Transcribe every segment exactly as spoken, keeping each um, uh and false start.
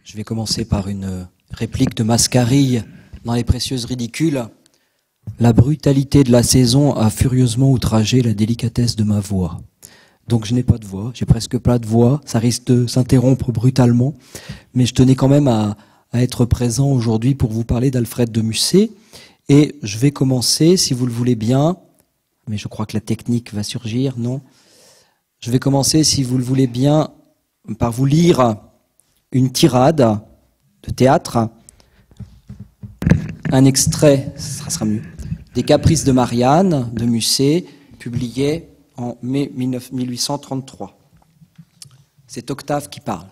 Je vais commencer par une réplique de Mascarille dans Les Précieuses Ridicules. La brutalité de la saison a furieusement outragé la délicatesse de ma voix. Donc je n'ai pas de voix, j'ai presque pas de voix, ça risque de s'interrompre brutalement, mais je tenais quand même à, à être présent aujourd'hui pour vous parler d'Alfred de Musset. Et je vais commencer, si vous le voulez bien, mais je crois que la technique va surgir, non ? Je vais commencer, si vous le voulez bien, par vous lire une tirade de théâtre, un extrait, ça sera mieux, des Caprices de Marianne de Musset, publié en mai mille huit cent trente-trois. C'est Octave qui parle.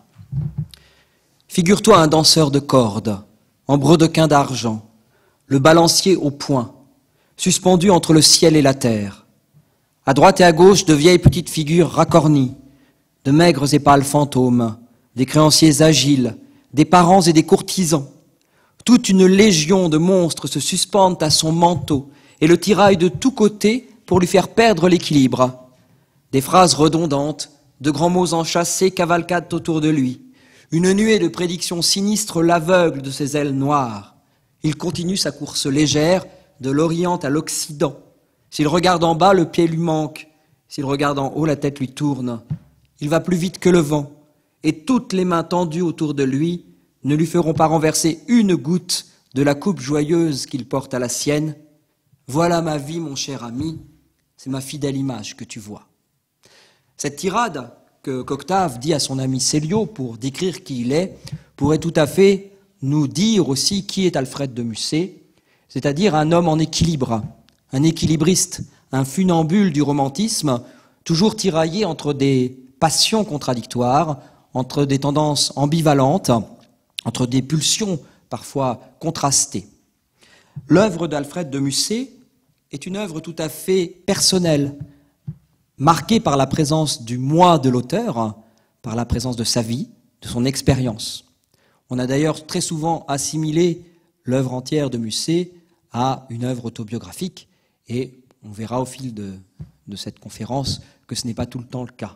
Figure-toi un danseur de cordes, en brodequin d'argent, le balancier au poing, suspendu entre le ciel et la terre. À droite et à gauche, de vieilles petites figures racornies, de maigres et pâles fantômes, des créanciers agiles, des parents et des courtisans. Toute une légion de monstres se suspendent à son manteau et le tiraillent de tous côtés pour lui faire perdre l'équilibre. Des phrases redondantes, de grands mots enchâssés cavalcadent autour de lui. Une nuée de prédictions sinistres l'aveugle de ses ailes noires. Il continue sa course légère de l'Orient à l'Occident. S'il regarde en bas, le pied lui manque. S'il regarde en haut, la tête lui tourne. Il va plus vite que le vent. Et toutes les mains tendues autour de lui ne lui feront pas renverser une goutte de la coupe joyeuse qu'il porte à la sienne. Voilà ma vie, mon cher ami, c'est ma fidèle image que tu vois. Cette tirade que qu'Octave dit à son ami Célio pour décrire qui il est, pourrait tout à fait nous dire aussi qui est Alfred de Musset, c'est-à-dire un homme en équilibre, un équilibriste, un funambule du romantisme, toujours tiraillé entre des passions contradictoires, entre des tendances ambivalentes, entre des pulsions parfois contrastées. L'œuvre d'Alfred de Musset est une œuvre tout à fait personnelle, marquée par la présence du moi de l'auteur, par la présence de sa vie, de son expérience. On a d'ailleurs très souvent assimilé l'œuvre entière de Musset à une œuvre autobiographique, et on verra au fil de, de cette conférence que ce n'est pas tout le temps le cas.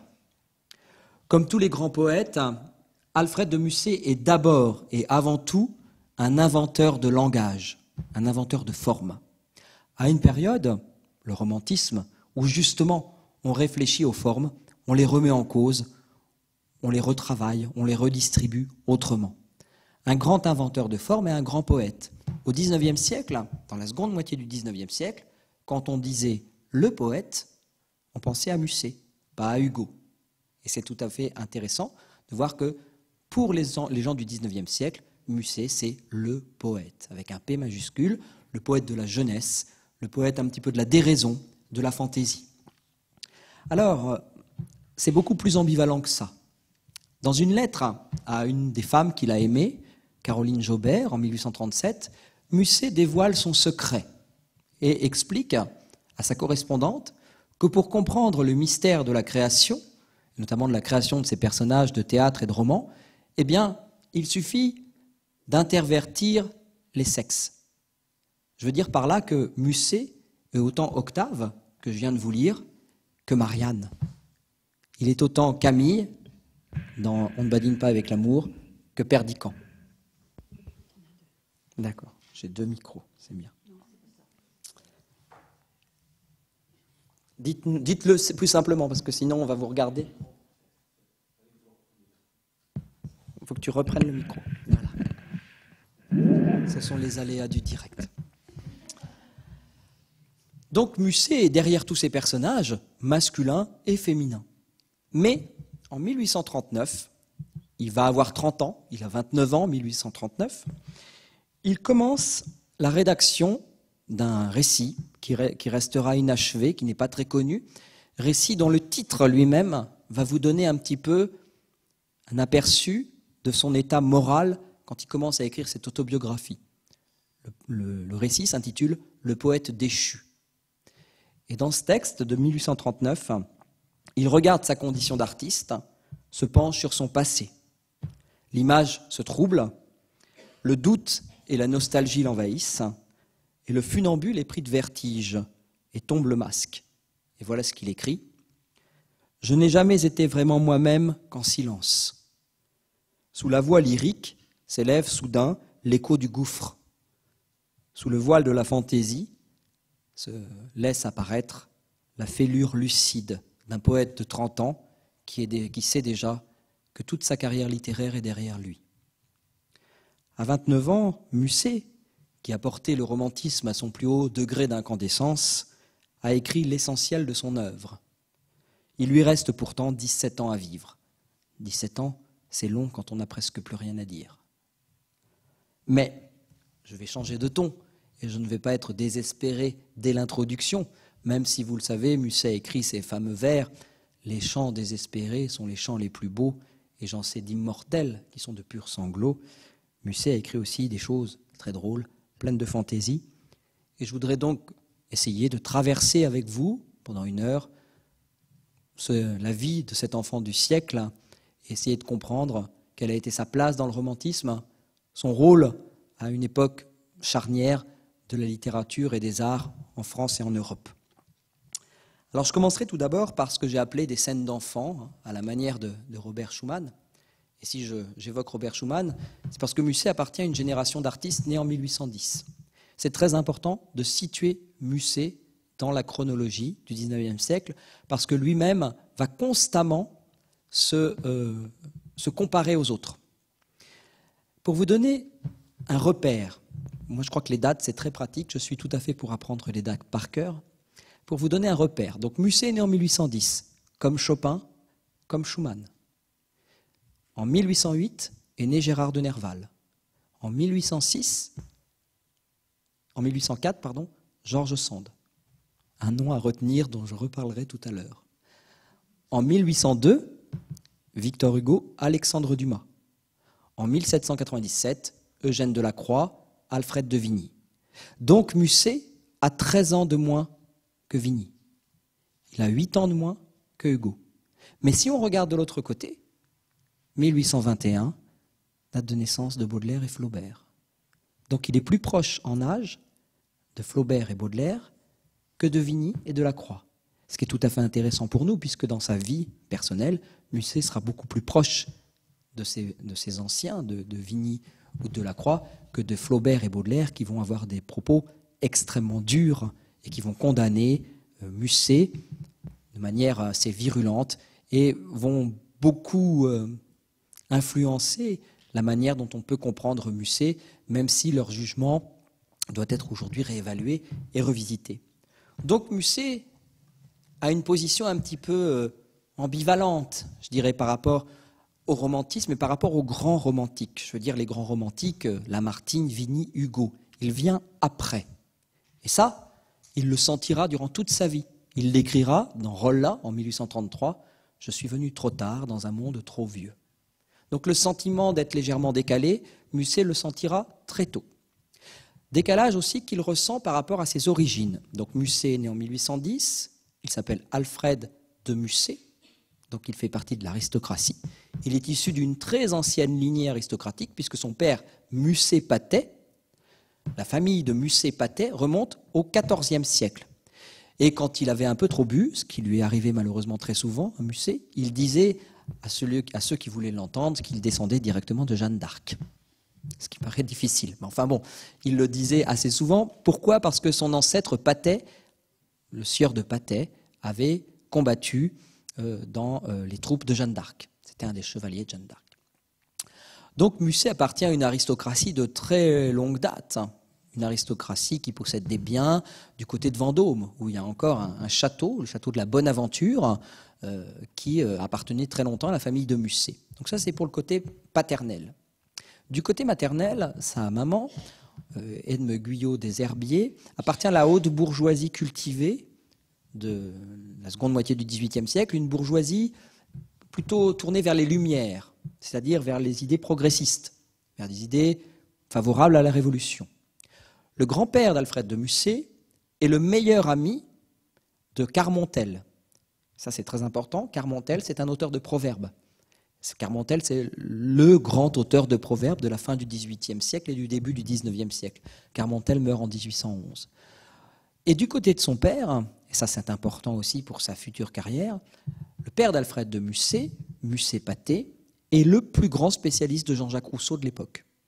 Comme tous les grands poètes, Alfred de Musset est d'abord et avant tout un inventeur de langage, un inventeur de forme. À une période, le romantisme, où justement on réfléchit aux formes, on les remet en cause, on les retravaille, on les redistribue autrement. Un grand inventeur de forme et un grand poète. Au dix-neuvième siècle, dans la seconde moitié du dix-neuvième siècle, quand on disait le poète, on pensait à Musset, pas à Hugo. Et c'est tout à fait intéressant de voir que pour les gens du dix-neuvième siècle, Musset, c'est le poète, avec un P majuscule, le poète de la jeunesse, le poète un petit peu de la déraison, de la fantaisie. Alors, c'est beaucoup plus ambivalent que ça. Dans une lettre à une des femmes qu'il a aimées, Caroline Jaubert, en mille huit cent trente-sept, Musset dévoile son secret et explique à sa correspondante que pour comprendre le mystère de la création, notamment de la création de ces personnages de théâtre et de romans, eh bien, il suffit d'intervertir les sexes. Je veux dire par là que Musset est autant Octave, que je viens de vous lire, que Marianne. Il est autant Camille, dans On ne badine pas avec l'amour, que Perdiccas. D'accord, j'ai deux micros, c'est bien. Dites, dites-le plus simplement, parce que sinon on va vous regarder. Il faut que tu reprennes le micro. Voilà. Ce sont les aléas du direct. Donc Musset est derrière tous ces personnages, masculins et féminins. Mais en mille huit cent trente-neuf, il va avoir trente ans, il a vingt-neuf ans en mille huit cent trente-neuf, il commence la rédaction d'un récit qui, qui restera inachevé, qui n'est pas très connu, récit dont le titre lui-même va vous donner un petit peu un aperçu de son état moral quand il commence à écrire cette autobiographie. Le, le, le récit s'intitule « Le poète déchu ». Et dans ce texte de mille huit cent trente-neuf, il regarde sa condition d'artiste, se penche sur son passé. L'image se trouble, le doute et la nostalgie l'envahissent, et le funambule est pris de vertige et tombe le masque. Et voilà ce qu'il écrit. « Je n'ai jamais été vraiment moi-même qu'en silence. Sous la voix lyrique, s'élève soudain l'écho du gouffre. Sous le voile de la fantaisie se laisse apparaître la fêlure lucide d'un poète de trente ans qui, est des, qui sait déjà que toute sa carrière littéraire est derrière lui. À vingt-neuf ans, Musset, qui a porté le romantisme à son plus haut degré d'incandescence, a écrit l'essentiel de son œuvre. Il lui reste pourtant dix-sept ans à vivre. dix-sept ans, c'est long quand on n'a presque plus rien à dire. Mais je vais changer de ton et je ne vais pas être désespéré dès l'introduction, même si vous le savez, Musset a écrit ces fameux vers « Les chants désespérés sont les chants les plus beaux et j'en sais d'immortels qui sont de purs sanglots ». Musset a écrit aussi des choses très drôles, pleines de fantaisie. Et je voudrais donc essayer de traverser avec vous, pendant une heure, ce, la vie de cet enfant du siècle, essayer de comprendre quelle a été sa place dans le romantisme, son rôle à une époque charnière de la littérature et des arts en France et en Europe. Alors je commencerai tout d'abord par ce que j'ai appelé des scènes d'enfants, à la manière de, de Robert Schumann. Et si je, j'évoque Robert Schumann, c'est parce que Musset appartient à une génération d'artistes nés en mille huit cent dix. C'est très important de situer Musset dans la chronologie du dix-neuvième siècle, parce que lui-même va constamment se, euh, se comparer aux autres. Pour vous donner un repère, moi je crois que les dates c'est très pratique, je suis tout à fait pour apprendre les dates par cœur, pour vous donner un repère. Donc Musset est né en mille huit cent dix, comme Chopin, comme Schumann. En mille huit cent huit est né Gérard de Nerval. En mille huit cent six, en mille huit cent quatre, pardon, George Sand. Un nom à retenir dont je reparlerai tout à l'heure. En mille huit cent deux, Victor Hugo, Alexandre Dumas. En mille sept cent quatre-vingt-dix-sept, Eugène Delacroix, Alfred de Vigny. Donc Musset a treize ans de moins que Vigny. Il a huit ans de moins que Hugo. Mais si on regarde de l'autre côté, mille huit cent vingt et un, date de naissance de Baudelaire et Flaubert. Donc il est plus proche en âge de Flaubert et Baudelaire que de Vigny et Delacroix. Ce qui est tout à fait intéressant pour nous, puisque dans sa vie personnelle, Musset sera beaucoup plus proche de ces, de ces anciens, de, de Vigny ou de Delacroix, que de Flaubert et Baudelaire, qui vont avoir des propos extrêmement durs et qui vont condamner euh, Musset de manière assez virulente et vont beaucoup euh, influencer la manière dont on peut comprendre Musset, même si leur jugement doit être aujourd'hui réévalué et revisité. Donc Musset a une position un petit peu ambivalente, je dirais, par rapport au romantisme et par rapport aux grands romantiques. Je veux dire les grands romantiques, Lamartine, Vigny, Hugo. Il vient après. Et ça, il le sentira durant toute sa vie. Il l'écrira dans Rolla en mille huit cent trente-trois, « Je suis venu trop tard dans un monde trop vieux ». Donc le sentiment d'être légèrement décalé, Musset le sentira très tôt. Décalage aussi qu'il ressent par rapport à ses origines. Donc Musset est né en mille huit cent dix, il s'appelle Alfred de Musset, donc il fait partie de l'aristocratie. Il est issu d'une très ancienne lignée aristocratique, puisque son père, Musset-Patay, la famille de Musset-Patay remonte au quatorzième siècle. Et quand il avait un peu trop bu, ce qui lui est arrivé malheureusement très souvent à Musset, il disait à ceux, à ceux qui voulaient l'entendre qu'il descendait directement de Jeanne d'Arc. Ce qui paraît difficile. Mais enfin bon, il le disait assez souvent. Pourquoi ? Parce que son ancêtre Patay, le sieur de Patay, avait combattu euh, dans euh, les troupes de Jeanne d'Arc. C'était un des chevaliers de Jeanne d'Arc. Donc Musset appartient à une aristocratie de très longue date. Une aristocratie qui possède des biens du côté de Vendôme, où il y a encore un, un château, le château de la Bonne Aventure, euh, qui euh, appartenait très longtemps à la famille de Musset. Donc ça, c'est pour le côté paternel. Du côté maternel, sa maman, euh, Edme Guyot des Herbiers, appartient à la haute bourgeoisie cultivée de la seconde moitié du dix-huitième siècle, une bourgeoisie plutôt tournée vers les Lumières, c'est-à-dire vers les idées progressistes, vers des idées favorables à la Révolution. Le grand-père d'Alfred de Musset est le meilleur ami de Carmontel. Ça, c'est très important. Carmontel, c'est un auteur de proverbes. Carmontel, c'est le grand auteur de proverbes de la fin du dix-huitième siècle et du début du dix-neuvième siècle. Carmontel meurt en dix-huit cent onze. Et du côté de son père, et ça c'est important aussi pour sa future carrière, le père d'Alfred de Musset, Musset-Patay, est le plus grand spécialiste de Jean-Jacques Rousseau de l'époque.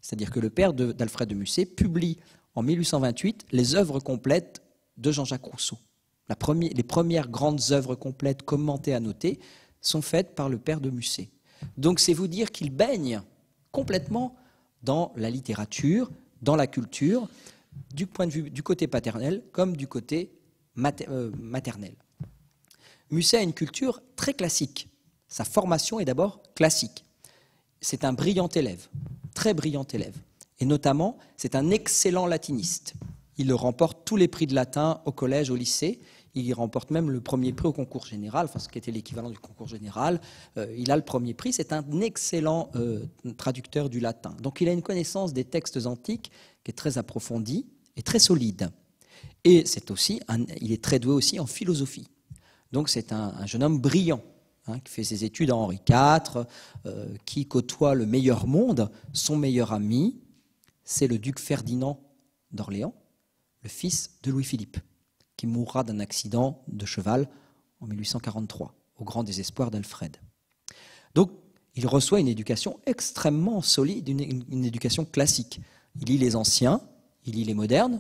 C'est-à-dire que le père d'Alfred de Musset publie en mille huit cent vingt-huit les œuvres complètes de Jean-Jacques Rousseau. La première, les premières grandes œuvres complètes commentées, annotées, sont faites par le père de Musset. Donc c'est vous dire qu'il baigne complètement dans la littérature, dans la culture, du point de vue du côté paternel comme du côté mater, euh, maternel. Musset a une culture très classique. Sa formation est d'abord classique. C'est un brillant élève, très brillant élève. Et notamment, c'est un excellent latiniste. Il remporte tous les prix de latin au collège, au lycée. Il y remporte même le premier prix au concours général, enfin ce qui était l'équivalent du concours général. Euh, il a le premier prix. C'est un excellent euh, traducteur du latin. Donc il a une connaissance des textes antiques qui est très approfondie et très solide. Et c'est aussi un, il est très doué aussi en philosophie. Donc c'est un, un jeune homme brillant, hein, qui fait ses études à Henri quatre, euh, qui côtoie le meilleur monde. Son meilleur ami, c'est le duc Ferdinand d'Orléans, le fils de Louis-Philippe, qui mourra d'un accident de cheval en mille huit cent quarante-trois, au grand désespoir d'Alfred. Donc, il reçoit une éducation extrêmement solide, une, une, une éducation classique. Il lit les anciens, il lit les modernes,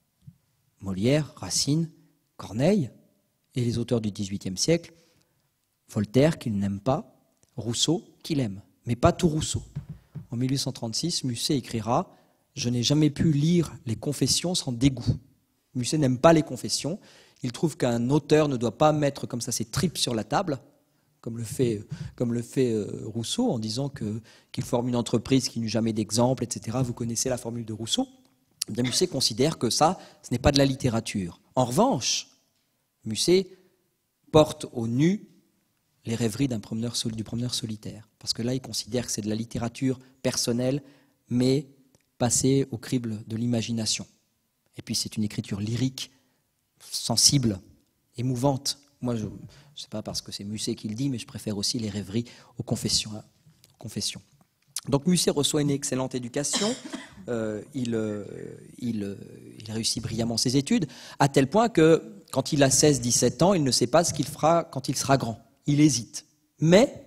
Molière, Racine, Corneille, et les auteurs du dix-huitième siècle, Voltaire, qu'il n'aime pas, Rousseau, qu'il aime, mais pas tout Rousseau. En mille huit cent trente-six, Musset écrira « Je n'ai jamais pu lire les Confessions sans dégoût ». Musset n'aime pas les Confessions. Il trouve qu'un auteur ne doit pas mettre comme ça ses tripes sur la table, comme le fait, comme le fait Rousseau, en disant que, qu'il forme une entreprise qui n'eut jamais d'exemple, et cetera. Vous connaissez la formule de Rousseau. Bien, Musset considère que ça, ce n'est pas de la littérature. En revanche, Musset porte au nu les rêveries d'un promeneur, du promeneur solitaire. Parce que là, il considère que c'est de la littérature personnelle, mais passée au crible de l'imagination. Et puis c'est une écriture lyrique, sensible, émouvante. Moi, je ne sais pas parce que c'est Musset qui le dit, mais je préfère aussi les rêveries aux confessions. Aux confessions. Donc Musset reçoit une excellente éducation, euh, il, euh, il, euh, il réussit brillamment ses études, à tel point que quand il a seize dix-sept ans, il ne sait pas ce qu'il fera quand il sera grand. Il hésite. Mais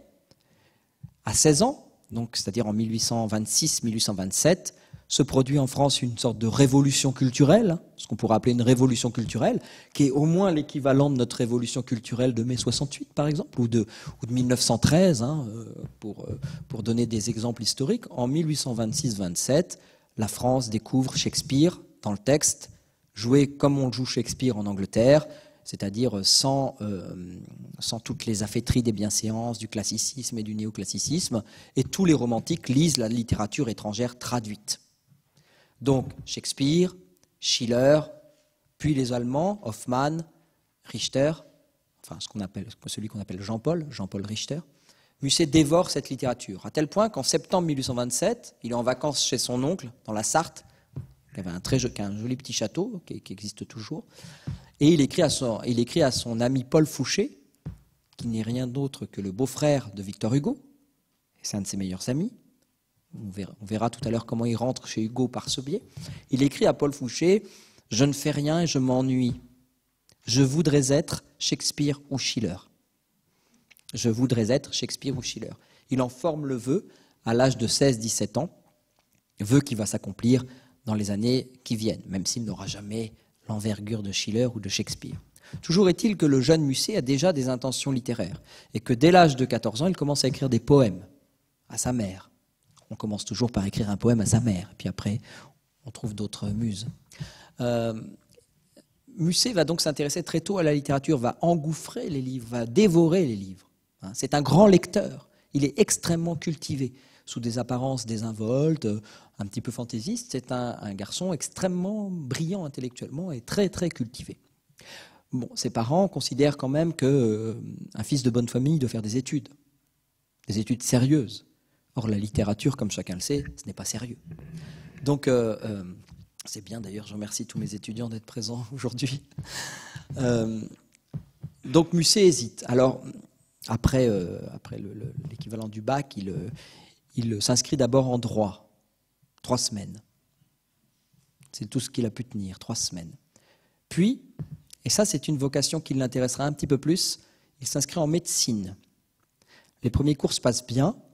à seize ans, donc c'est-à-dire en mille huit cent vingt-six mille huit cent vingt-sept, se produit en France une sorte de révolution culturelle, ce qu'on pourrait appeler une révolution culturelle, qui est au moins l'équivalent de notre révolution culturelle de mai soixante-huit, par exemple, ou de, ou de mille neuf cent treize, hein, pour, pour donner des exemples historiques. En mille huit cent vingt-six vingt-sept, la France découvre Shakespeare dans le texte, joué comme on joue Shakespeare en Angleterre, c'est-à-dire sans, euh, sans toutes les affaîtries des bienséances, du classicisme et du néoclassicisme, et tous les romantiques lisent la littérature étrangère traduite. Donc Shakespeare, Schiller, puis les Allemands, Hoffmann, Richter, enfin ce qu'on appelle, celui qu'on appelle Jean-Paul, Jean-Paul Richter. Musset dévore cette littérature, à tel point qu'en septembre mille huit cent vingt-sept, il est en vacances chez son oncle, dans la Sarthe, qui avait un, très, qui a un joli petit château, qui, qui existe toujours, et il écrit, à son, il écrit à son ami Paul Fouché, qui n'est rien d'autre que le beau-frère de Victor Hugo, et c'est un de ses meilleurs amis. On verra, on verra tout à l'heure comment il rentre chez Hugo par ce biais. Il écrit à Paul Fouché « Je ne fais rien et je m'ennuie. Je voudrais être Shakespeare ou Schiller. » Je voudrais être Shakespeare ou Schiller. Il en forme le vœu à l'âge de seize dix-sept ans, vœu qui va s'accomplir dans les années qui viennent, même s'il n'aura jamais l'envergure de Schiller ou de Shakespeare. Toujours est-il que le jeune Musset a déjà des intentions littéraires et que dès l'âge de quatorze ans, il commence à écrire des poèmes à sa mère. On commence toujours par écrire un poème à sa mère, puis après, on trouve d'autres muses. Euh, Musset va donc s'intéresser très tôt à la littérature, va engouffrer les livres, va dévorer les livres. Hein, c'est un grand lecteur, il est extrêmement cultivé, sous des apparences désinvoltes, un petit peu fantaisiste. C'est un, un garçon extrêmement brillant intellectuellement et très très cultivé. Bon, ses parents considèrent quand même qu'un euh, fils de bonne famille doit faire des études, des études sérieuses. Or, la littérature, comme chacun le sait, ce n'est pas sérieux. Donc, euh, euh, c'est bien d'ailleurs, je remercie tous mes étudiants d'être présents aujourd'hui. Euh, donc, Musset hésite. Alors, après, euh, après le, le, l'équivalent du bac, il, il s'inscrit d'abord en droit, trois semaines. C'est tout ce qu'il a pu tenir, trois semaines. Puis, et ça c'est une vocation qui l'intéressera un petit peu plus, il s'inscrit en médecine. Les premiers cours se passent bien,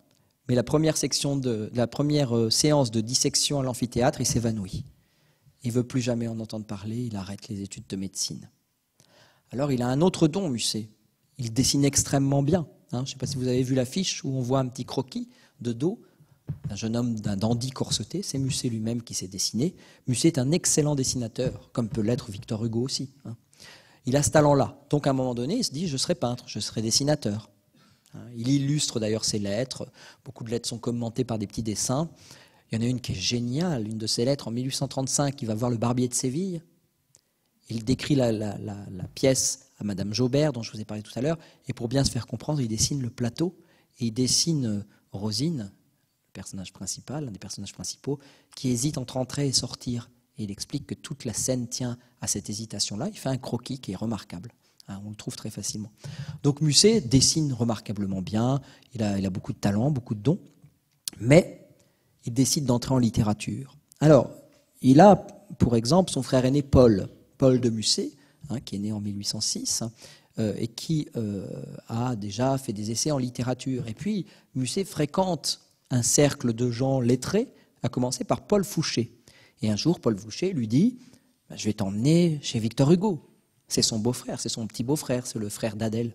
mais la première, section de, la première euh, séance de dissection à l'amphithéâtre, il s'évanouit. Il ne veut plus jamais en entendre parler, il arrête les études de médecine. Alors il a un autre don, Musset. Il dessine extrêmement bien. Hein. Je ne sais pas si vous avez vu l'affiche où on voit un petit croquis de dos d'un jeune homme, d'un dandy corseté. C'est Musset lui-même qui s'est dessiné. Musset est un excellent dessinateur, comme peut l'être Victor Hugo aussi. Hein. Il a ce talent-là. Donc à un moment donné, il se dit « je serai peintre, je serai dessinateur ». Il illustre d'ailleurs ses lettres. Beaucoup de lettres sont commentées par des petits dessins. Il y en a une qui est géniale, une de ses lettres en mille huit cent trente-cinq, il va voir le barbier de Séville. Il décrit la, la, la, la pièce à Madame Jaubert, dont je vous ai parlé tout à l'heure, et pour bien se faire comprendre, il dessine le plateau, et il dessine Rosine, le personnage principal, un des personnages principaux, qui hésite entre entrer et sortir. Et il explique que toute la scène tient à cette hésitation-là. Il fait un croquis qui est remarquable. Hein, on le trouve très facilement. Donc Musset dessine remarquablement bien, il a, il a beaucoup de talent, beaucoup de dons, mais il décide d'entrer en littérature. Alors, il a, pour exemple, son frère aîné Paul, Paul de Musset, hein, qui est né en mille huit cent six, euh, et qui euh, a déjà fait des essais en littérature. Et puis, Musset fréquente un cercle de gens lettrés, à commencer par Paul Fouché. Et un jour, Paul Fouché lui dit bah, « Je vais t'emmener chez Victor Hugo ». C'est son beau-frère, c'est son petit beau-frère, c'est le frère d'Adèle.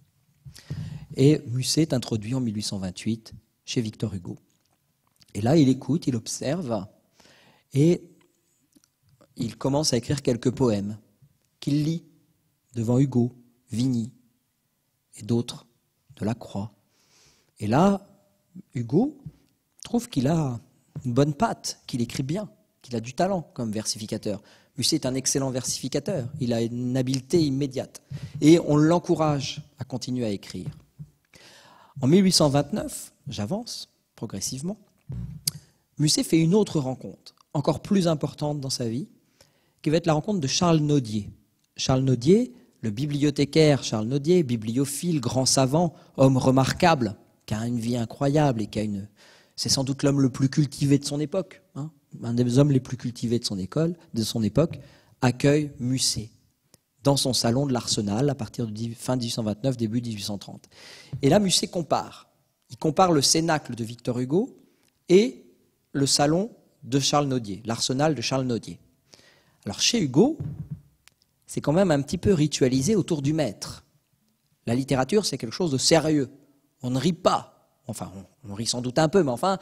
Et Musset est introduit en mille huit cent vingt-huit chez Victor Hugo. Et là, il écoute, il observe, et il commence à écrire quelques poèmes qu'il lit devant Hugo, Vigny et d'autres, Delacroix. Et là, Hugo trouve qu'il a une bonne patte, qu'il écrit bien, qu'il a du talent comme versificateur. Musset est un excellent versificateur, il a une habileté immédiate. Et on l'encourage à continuer à écrire. En mille huit cent vingt-neuf, j'avance progressivement, Musset fait une autre rencontre, encore plus importante dans sa vie, qui va être la rencontre de Charles Nodier. Charles Nodier, le bibliothécaire Charles Nodier, bibliophile, grand savant, homme remarquable, qui a une vie incroyable et qui a une... C'est sans doute l'homme le plus cultivé de son époque, hein, un des hommes les plus cultivés de son école, de son époque, accueille Musset dans son salon de l'Arsenal à partir de fin mille huit cent vingt-neuf, début mille huit cent trente. Et là, Musset compare. Il compare le cénacle de Victor Hugo et le salon de Charles Nodier, l'Arsenal de Charles Nodier. Alors chez Hugo, c'est quand même un petit peu ritualisé autour du maître. La littérature, c'est quelque chose de sérieux. On ne rit pas. Enfin, on, on rit sans doute un peu, mais enfin,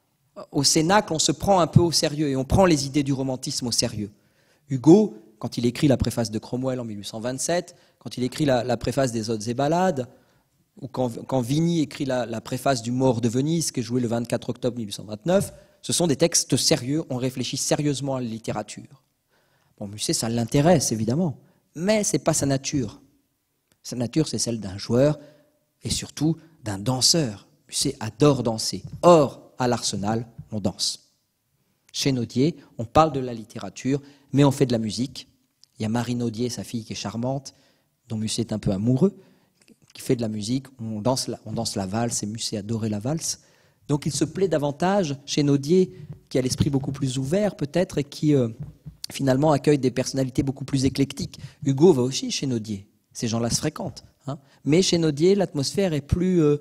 au cénacle, on se prend un peu au sérieux et on prend les idées du romantisme au sérieux. Hugo, quand il écrit la préface de Cromwell en mille huit cent vingt-sept, quand il écrit la, la préface des Odes et Ballades, ou quand, quand Vigny écrit la, la préface du Mort de Venise, qui est joué le vingt-quatre octobre mille huit cent vingt-neuf, ce sont des textes sérieux, on réfléchit sérieusement à la littérature. Bon, Musset, ça l'intéresse, évidemment, mais ce n'est pas sa nature. Sa nature, c'est celle d'un joueur et surtout d'un danseur. Musset adore danser. Or, à l'Arsenal, on danse. Chez Nodier, on parle de la littérature, mais on fait de la musique. Il y a Marie Nodier, sa fille, qui est charmante, dont Musset est un peu amoureux, qui fait de la musique. On danse la, on danse la valse, et Musset adorait la valse. Donc il se plaît davantage chez Nodier, qui a l'esprit beaucoup plus ouvert peut-être, et qui euh, finalement accueille des personnalités beaucoup plus éclectiques. Hugo va aussi chez Nodier. Ces gens-là se fréquentent. Hein. Mais chez Nodier, l'atmosphère est plus... Euh,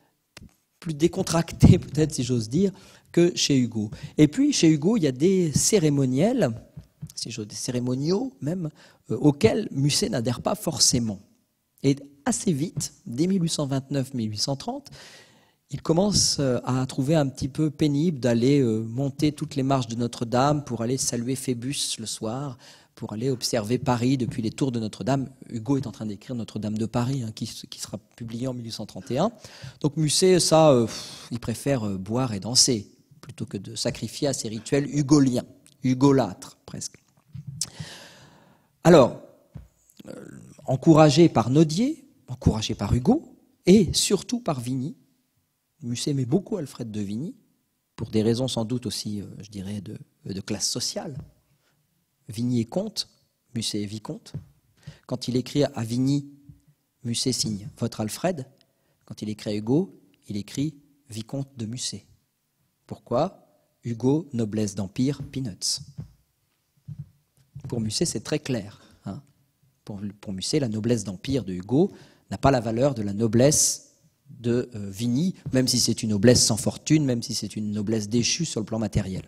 plus décontracté, peut-être, si j'ose dire, que chez Hugo. Et puis, chez Hugo, il y a des cérémoniels, si j'ose, des cérémoniaux même, euh, auxquels Musset n'adhère pas forcément. Et assez vite, dès mille huit cent vingt-neuf mille huit cent trente, il commence euh, à trouver un petit peu pénible d'aller euh, monter toutes les marches de Notre-Dame pour aller saluer Phébus le soir, pour aller observer Paris depuis les tours de Notre-Dame. Hugo est en train d'écrire Notre-Dame de Paris, hein, qui, qui sera publié en mille huit cent trente et un. Donc Musset, ça, euh, il préfère euh, boire et danser, plutôt que de sacrifier à ses rituels hugoliens, hugolâtres presque. Alors, euh, encouragé par Nodier, encouragé par Hugo, et surtout par Vigny, Musset aimait beaucoup Alfred de Vigny, pour des raisons sans doute aussi, euh, je dirais, de, de classe sociale. Vigny est comte, Musset est vicomte. Quand il écrit à Vigny, Musset signe « Votre Alfred ». Quand il écrit à Hugo, il écrit « Vicomte de Musset ». Pourquoi ? Hugo, noblesse d'empire, peanuts. Pour Musset, c'est très clair. Hein. Pour, pour Musset, la noblesse d'empire de Hugo n'a pas la valeur de la noblesse de euh, Vigny, même si c'est une noblesse sans fortune, même si c'est une noblesse déchue sur le plan matériel.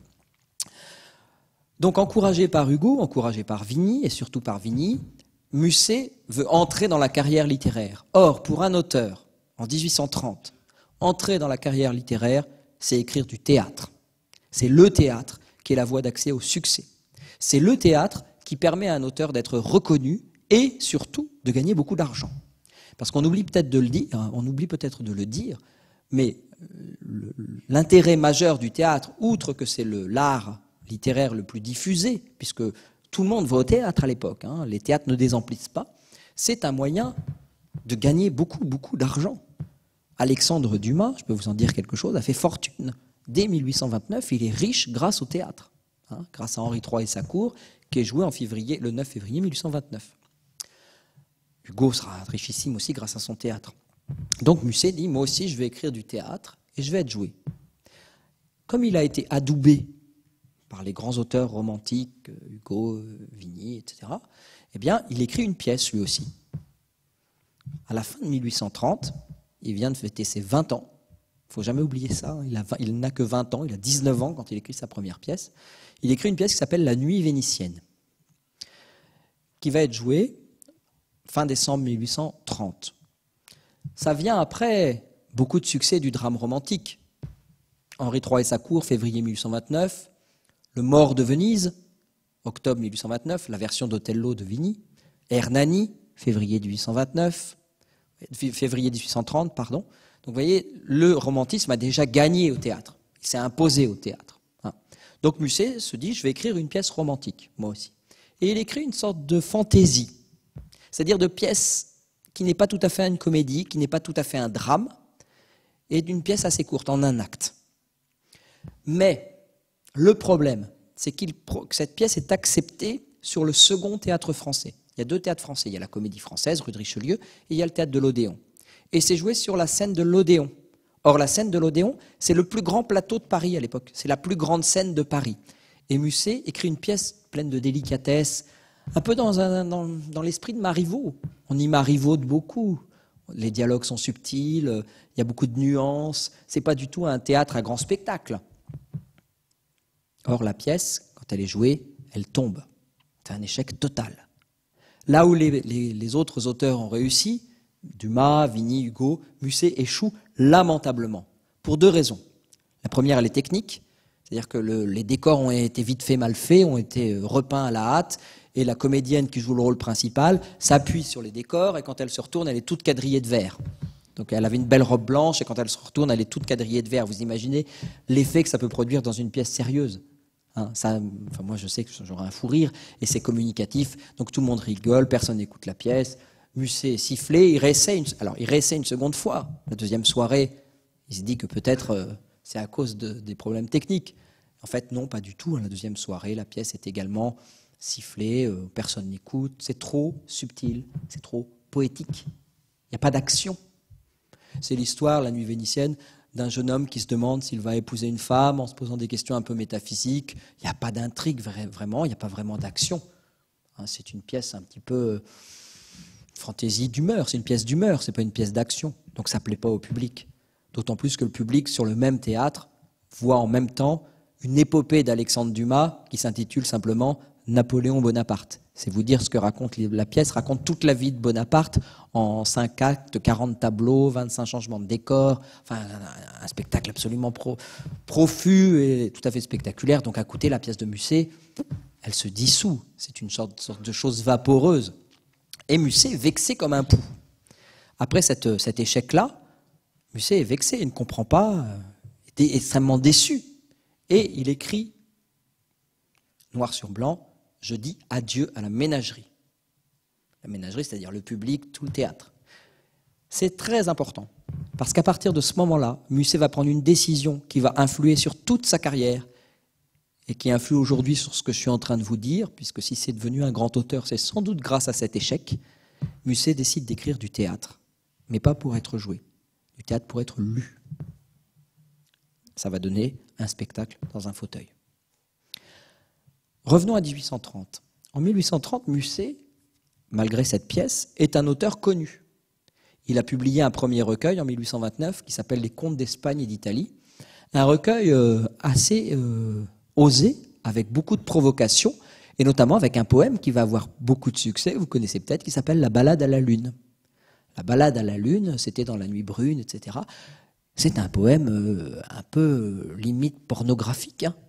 Donc encouragé par Hugo, encouragé par Vigny, et surtout par Vigny, Musset veut entrer dans la carrière littéraire. Or, pour un auteur, en dix-huit cent trente, entrer dans la carrière littéraire, c'est écrire du théâtre. C'est le théâtre qui est la voie d'accès au succès. C'est le théâtre qui permet à un auteur d'être reconnu et surtout de gagner beaucoup d'argent. Parce qu'on oublie peut-être de le dire, on oublie peut-être de le dire, mais l'intérêt majeur du théâtre, outre que c'est l'art littéraire le plus diffusé, puisque tout le monde va au théâtre à l'époque, hein, les théâtres ne désemplissent pas, c'est un moyen de gagner beaucoup, beaucoup d'argent. Alexandre Dumas, je peux vous en dire quelque chose, a fait fortune. Dès mille huit cent vingt-neuf, il est riche grâce au théâtre, hein, grâce à Henri trois et sa cour, qui est joué en février, le neuf février mille huit cent vingt-neuf. Hugo sera richissime aussi grâce à son théâtre. Donc Musset dit, moi aussi je vais écrire du théâtre et je vais être joué. Comme il a été adoubé par les grands auteurs romantiques, Hugo, Vigny, et cetera, eh bien, il écrit une pièce lui aussi. À la fin de mille huit cent trente, il vient de fêter ses vingt ans. Il ne faut jamais oublier ça. Il n'a que vingt ans, il a dix-neuf ans quand il écrit sa première pièce. Il écrit une pièce qui s'appelle La Nuit vénitienne, qui va être jouée fin décembre mille huit cent trente. Ça vient après beaucoup de succès du drame romantique. Henri trois et sa cour, février mille huit cent vingt-neuf. Le Mort de Venise, octobre mille huit cent vingt-neuf, la version d'Othello de Vigny. Hernani, février mille huit cent vingt-neuf, février mille huit cent trente, pardon. Donc vous voyez, le romantisme a déjà gagné au théâtre. Il s'est imposé au théâtre. Hein. Donc Musset se dit, je vais écrire une pièce romantique, moi aussi. Et il écrit une sorte de fantaisie, c'est-à-dire de pièce qui n'est pas tout à fait une comédie, qui n'est pas tout à fait un drame, et d'une pièce assez courte, en un acte. Mais le problème, c'est que cette pièce est acceptée sur le second théâtre français. Il y a deux théâtres français. Il y a la Comédie Française, rue de Richelieu, et il y a le théâtre de l'Odéon. Et c'est joué sur la scène de l'Odéon. Or, la scène de l'Odéon, c'est le plus grand plateau de Paris à l'époque. C'est la plus grande scène de Paris. Et Musset écrit une pièce pleine de délicatesse, un peu dans, un, dans, dans l'esprit de Marivaux. On y marivaude beaucoup. Les dialogues sont subtils, il y a beaucoup de nuances. Ce n'est pas du tout un théâtre à grand spectacle. Or, la pièce, quand elle est jouée, elle tombe. C'est un échec total. Là où les, les, les autres auteurs ont réussi, Dumas, Vigny, Hugo, Musset échoue lamentablement, pour deux raisons. La première, elle est technique, c'est-à-dire que le, les décors ont été vite fait, mal faits, ont été repeints à la hâte, et la comédienne qui joue le rôle principal s'appuie sur les décors, et quand elle se retourne, elle est toute quadrillée de vert. Donc elle avait une belle robe blanche, et quand elle se retourne, elle est toute quadrillée de vert. Vous imaginez l'effet que ça peut produire dans une pièce sérieuse. Hein, ça, enfin moi je sais que j'aurai un fou rire, et c'est communicatif, donc tout le monde rigole, personne n'écoute la pièce. Musset est sifflé, il réessaie une, alors il réessaie une seconde fois. La deuxième soirée, il se dit que peut-être euh, c'est à cause de, des problèmes techniques. En fait, non, pas du tout. La deuxième soirée, la pièce est également sifflée, euh, personne n'écoute. C'est trop subtil, c'est trop poétique. Il n'y a pas d'action. C'est l'histoire, La Nuit vénitienne, d'un jeune homme qui se demande s'il va épouser une femme en se posant des questions un peu métaphysiques. Il n'y a pas d'intrigue vraiment, il n'y a pas vraiment d'action. Hein, c'est une pièce un petit peu fantaisie d'humeur, c'est une pièce d'humeur, c'est pas une pièce d'action. Donc ça ne plaît pas au public. D'autant plus que le public, sur le même théâtre, voit en même temps une épopée d'Alexandre Dumas qui s'intitule simplement Napoléon Bonaparte. C'est vous dire ce que raconte la pièce, raconte toute la vie de Bonaparte en cinq actes, quarante tableaux, vingt-cinq changements de décor, enfin un, un spectacle absolument pro, profus et tout à fait spectaculaire. Donc à côté, la pièce de Musset, elle se dissout. C'est une sorte, sorte de chose vaporeuse. Et Musset est vexé comme un pou. Après cette, cet échec-là, Musset est vexé, il ne comprend pas, il est extrêmement déçu. Et il écrit, noir sur blanc, « Je dis adieu à la ménagerie ». La ménagerie, c'est-à-dire le public, tout le théâtre. C'est très important, parce qu'à partir de ce moment-là, Musset va prendre une décision qui va influer sur toute sa carrière et qui influe aujourd'hui sur ce que je suis en train de vous dire, puisque si c'est devenu un grand auteur, c'est sans doute grâce à cet échec. Musset décide d'écrire du théâtre, mais pas pour être joué, du théâtre pour être lu. Ça va donner un spectacle dans un fauteuil. Revenons à dix-huit cent trente. En mille huit cent trente, Musset, malgré cette pièce, est un auteur connu. il a publié un premier recueil en mille huit cent vingt-neuf qui s'appelle Les Contes d'Espagne et d'Italie. Un recueil euh, assez euh, osé, avec beaucoup de provocations, et notamment avec un poème qui va avoir beaucoup de succès, vous connaissez peut-être, qui s'appelle La Ballade à la Lune. La Ballade à la Lune, c'était dans la nuit brune, et cetera. C'est un poème euh, un peu euh, limite pornographique. Hein.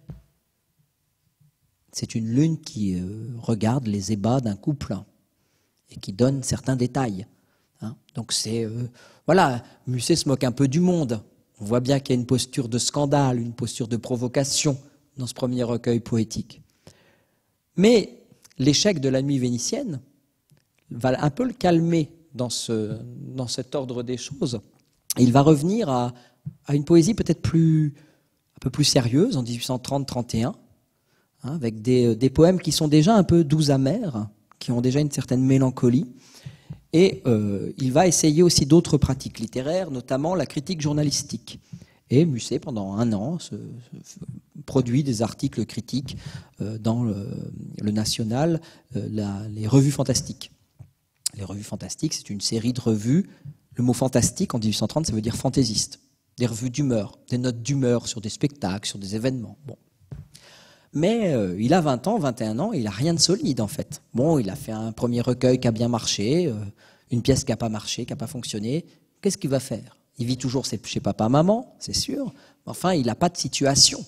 C'est une lune qui euh, regarde les ébats d'un couple et qui donne certains détails. Hein. Donc c'est... Euh, voilà, Musset se moque un peu du monde. On voit bien qu'il y a une posture de scandale, une posture de provocation dans ce premier recueil poétique. Mais l'échec de la nuit vénitienne va un peu le calmer dans, ce, dans cet ordre des choses. Il va revenir à, à une poésie peut-être plus, un peu plus sérieuse en dix-huit cent trente trente et un, hein, avec des, des poèmes qui sont déjà un peu doux amers, qui ont déjà une certaine mélancolie. Et euh, il va essayer aussi d'autres pratiques littéraires, notamment la critique journalistique. Et Musset, pendant un an, se, se, produit des articles critiques euh, dans le, le National, euh, la, les revues fantastiques. Les revues fantastiques, c'est une série de revues. Le mot fantastique, en dix-huit cent trente, ça veut dire fantaisiste. Des revues d'humeur, des notes d'humeur sur des spectacles, sur des événements. Bon. Mais euh, il a vingt ans, vingt et un ans, et il n'a rien de solide, en fait. Bon, il a fait un premier recueil qui a bien marché, euh, une pièce qui n'a pas marché, qui n'a pas fonctionné. Qu'est-ce qu'il va faire? Il vit toujours chez papa-maman, c'est sûr, mais enfin, il n'a pas de situation.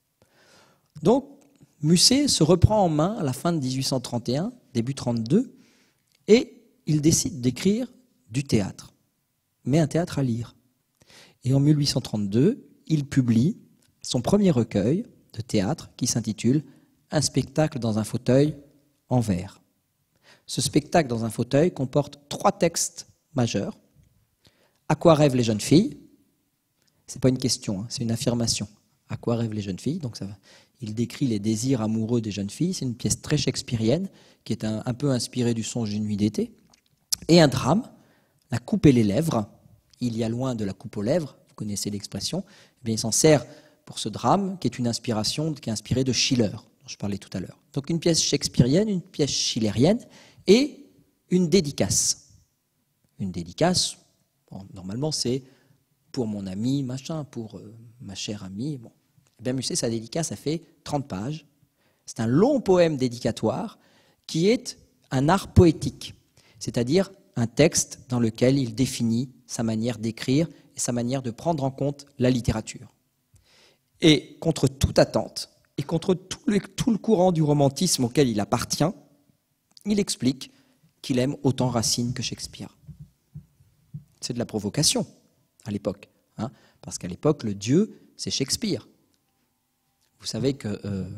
Donc, Musset se reprend en main à la fin de dix-huit cent trente et un, début trente-deux, et il décide d'écrire du théâtre, mais un théâtre à lire. Et en mille huit cent trente-deux, il publie son premier recueil de théâtre qui s'intitule « Un spectacle dans un fauteuil en verre ». Ce spectacle dans un fauteuil comporte trois textes majeurs. À quoi rêvent les jeunes filles? C'est pas une question, hein, c'est une affirmation. À quoi rêvent les jeunes filles? Donc ça, il décrit les désirs amoureux des jeunes filles. C'est une pièce très shakespearienne qui est un, un peu inspirée du Songe d'une nuit d'été. Et un drame, La coupe et les lèvres. Il y a loin de la coupe aux lèvres, vous connaissez l'expression. Eh bien, il s'en sert pour ce drame qui est une inspiration qui est inspirée de Schiller, dont je parlais tout à l'heure. Donc une pièce shakespearienne, une pièce schillérienne et une dédicace. Une dédicace. Bon, normalement, c'est pour mon ami, machin, pour euh, ma chère amie. Bon. Eh bien, Musset, sa dédicace, ça fait trente pages. C'est un long poème dédicatoire qui est un art poétique, c'est-à-dire un texte dans lequel il définit sa manière d'écrire et sa manière de prendre en compte la littérature. Et contre toute attente, et contre tout le, tout le courant du romantisme auquel il appartient, il explique qu'il aime autant Racine que Shakespeare. C'est de la provocation à l'époque, hein, parce qu'à l'époque, le dieu, c'est Shakespeare. Vous savez que, euh,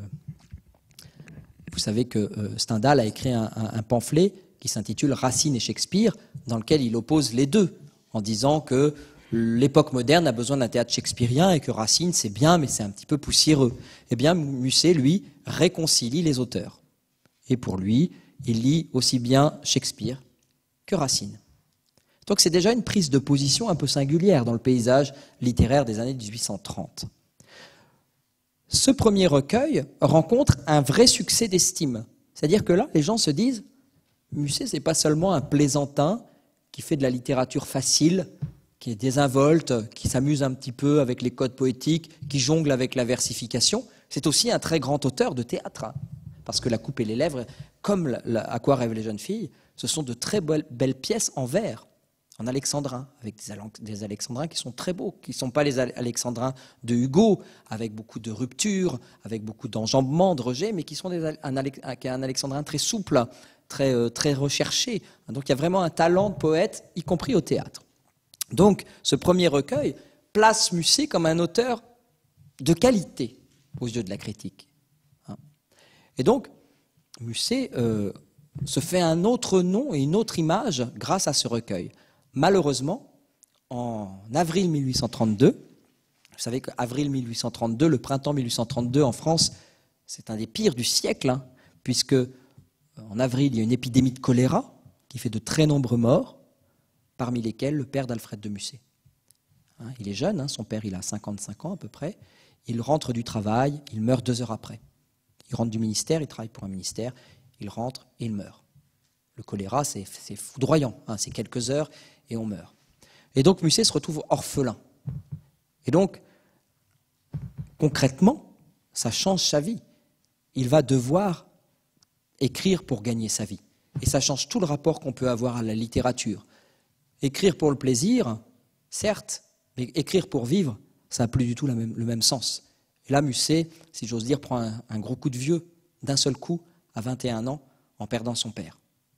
vous savez que euh, Stendhal a écrit un, un, un pamphlet qui s'intitule « Racine et Shakespeare », dans lequel il oppose les deux, en disant que l'époque moderne a besoin d'un théâtre shakespearien et que Racine, c'est bien, mais c'est un petit peu poussiéreux. Eh bien, Musset, lui, réconcilie les auteurs. Et pour lui, il lit aussi bien Shakespeare que Racine. Donc c'est déjà une prise de position un peu singulière dans le paysage littéraire des années dix-huit cent trente. Ce premier recueil rencontre un vrai succès d'estime. C'est-à-dire que là, les gens se disent « Musset, ce n'est pas seulement un plaisantin qui fait de la littérature facile, qui est désinvolte, qui s'amuse un petit peu avec les codes poétiques, qui jongle avec la versification. C'est aussi un très grand auteur de théâtre. Hein, parce que La coupe et les lèvres, comme la, la, À quoi rêvent les jeunes filles, ce sont de très belles, belles pièces en vers, en alexandrin, avec des, des alexandrins qui sont très beaux, qui ne sont pas les alexandrins de Hugo, avec beaucoup de ruptures, avec beaucoup d'enjambements, de rejets, mais qui sont des, un, un alexandrin très souple, très, euh, très recherché. Donc il y a vraiment un talent de poète, y compris au théâtre. Donc, ce premier recueil place Musset comme un auteur de qualité aux yeux de la critique. Et donc, Musset euh, se fait un autre nom et une autre image grâce à ce recueil. Malheureusement, en avril mille huit cent trente-deux, vous savez qu'avril mille huit cent trente-deux, le printemps mille huit cent trente-deux en France, c'est un des pires du siècle, hein, puisque en avril, il y a une épidémie de choléra qui fait de très nombreux morts, parmi lesquels le père d'Alfred de Musset. Hein, il est jeune, hein, son père il a cinquante-cinq ans à peu près, il rentre du travail, il meurt deux heures après. Il rentre du ministère, il travaille pour un ministère, il rentre et il meurt. Le choléra, c'est foudroyant, hein, c'est quelques heures et on meurt. Et donc Musset se retrouve orphelin. Et donc, concrètement, ça change sa vie. Il va devoir écrire pour gagner sa vie. Et ça change tout le rapport qu'on peut avoir à la littérature. Écrire pour le plaisir, certes, mais écrire pour vivre, ça n'a plus du tout la même, le même sens. Et là, Musset, si j'ose dire, prend un, un gros coup de vieux, d'un seul coup, à vingt et un ans, en perdant son père.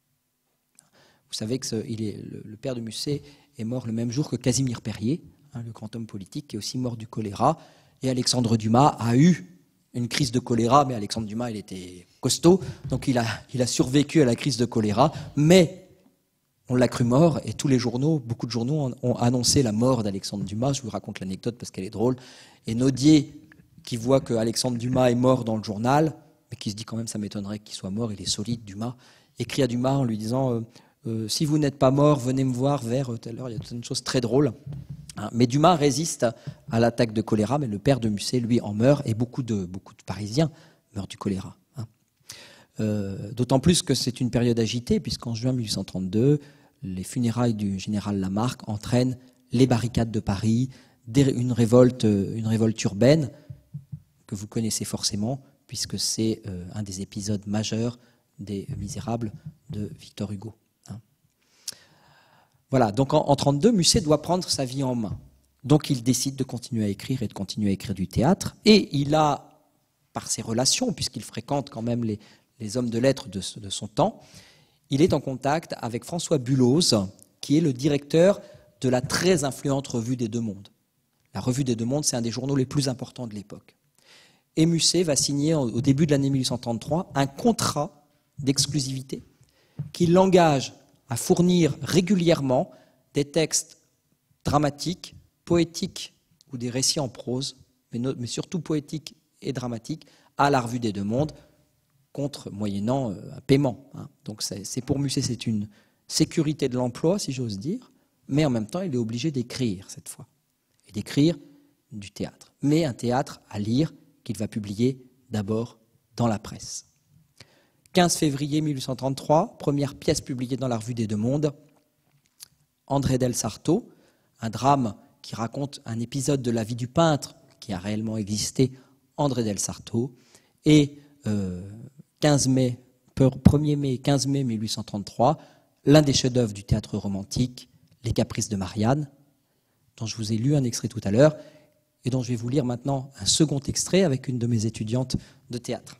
Vous savez que ce, il est, le, le père de Musset est mort le même jour que Casimir Perier, hein, le grand homme politique, qui est aussi mort du choléra. Et Alexandre Dumas a eu une crise de choléra, mais Alexandre Dumas, il était costaud, donc il a, il a survécu à la crise de choléra, mais on l'a cru mort, et tous les journaux, beaucoup de journaux ont, ont annoncé la mort d'Alexandre Dumas. Je vous raconte l'anecdote parce qu'elle est drôle. Et Nodier, qui voit que Alexandre Dumas est mort dans le journal, mais qui se dit quand même, ça m'étonnerait qu'il soit mort, il est solide, Dumas, écrit à Dumas en lui disant euh, euh, si vous n'êtes pas mort, venez me voir vers telle heure. Il y a toute une chose très drôle. Hein, mais Dumas résiste à l'attaque de choléra, mais le père de Musset, lui, en meurt, et beaucoup de, beaucoup de Parisiens meurent du choléra. Hein. Euh, d'autant plus que c'est une période agitée, puisqu'en juin mille huit cent trente-deux, les funérailles du général Lamarque entraînent les barricades de Paris, des, une, révolte, une révolte urbaine, que vous connaissez forcément, puisque c'est euh, un des épisodes majeurs des Misérables de Victor Hugo. Hein. Voilà, donc en, en trente-deux, Musset doit prendre sa vie en main. Donc il décide de continuer à écrire et de continuer à écrire du théâtre. Et il a, par ses relations, puisqu'il fréquente quand même les, les hommes de lettres de, de son temps, il est en contact avec François Bulloz, qui est le directeur de la très influente Revue des Deux Mondes. La Revue des Deux Mondes, c'est un des journaux les plus importants de l'époque. Et Musset va signer au début de l'année mille huit cent trente-trois un contrat d'exclusivité qui l'engage à fournir régulièrement des textes dramatiques, poétiques ou des récits en prose, mais, no, mais surtout poétiques et dramatiques, à la Revue des Deux Mondes, contre, moyennant un paiement. Hein. Donc c'est pour Musset, c'est une sécurité de l'emploi, si j'ose dire, mais en même temps, il est obligé d'écrire cette fois, et d'écrire du théâtre. Mais un théâtre à lire qu'il va publier d'abord dans la presse. quinze février mille huit cent trente-trois, première pièce publiée dans la Revue des Deux Mondes, André del Sarto, un drame qui raconte un épisode de la vie du peintre qui a réellement existé, André del Sarto, et euh, quinze mai, premier mai et quinze mai mille huit cent trente-trois, l'un des chefs-d'œuvre du théâtre romantique, Les Caprices de Marianne, dont je vous ai lu un extrait tout à l'heure, et dont je vais vous lire maintenant un second extrait avec une de mes étudiantes de théâtre.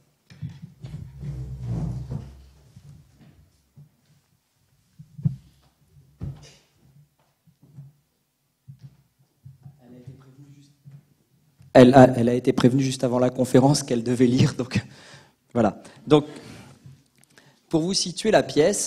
Elle a été prévenue juste, elle a, elle a été prévenue juste avant la conférence qu'elle devait lire, donc voilà. Donc, pour vous situer la pièce,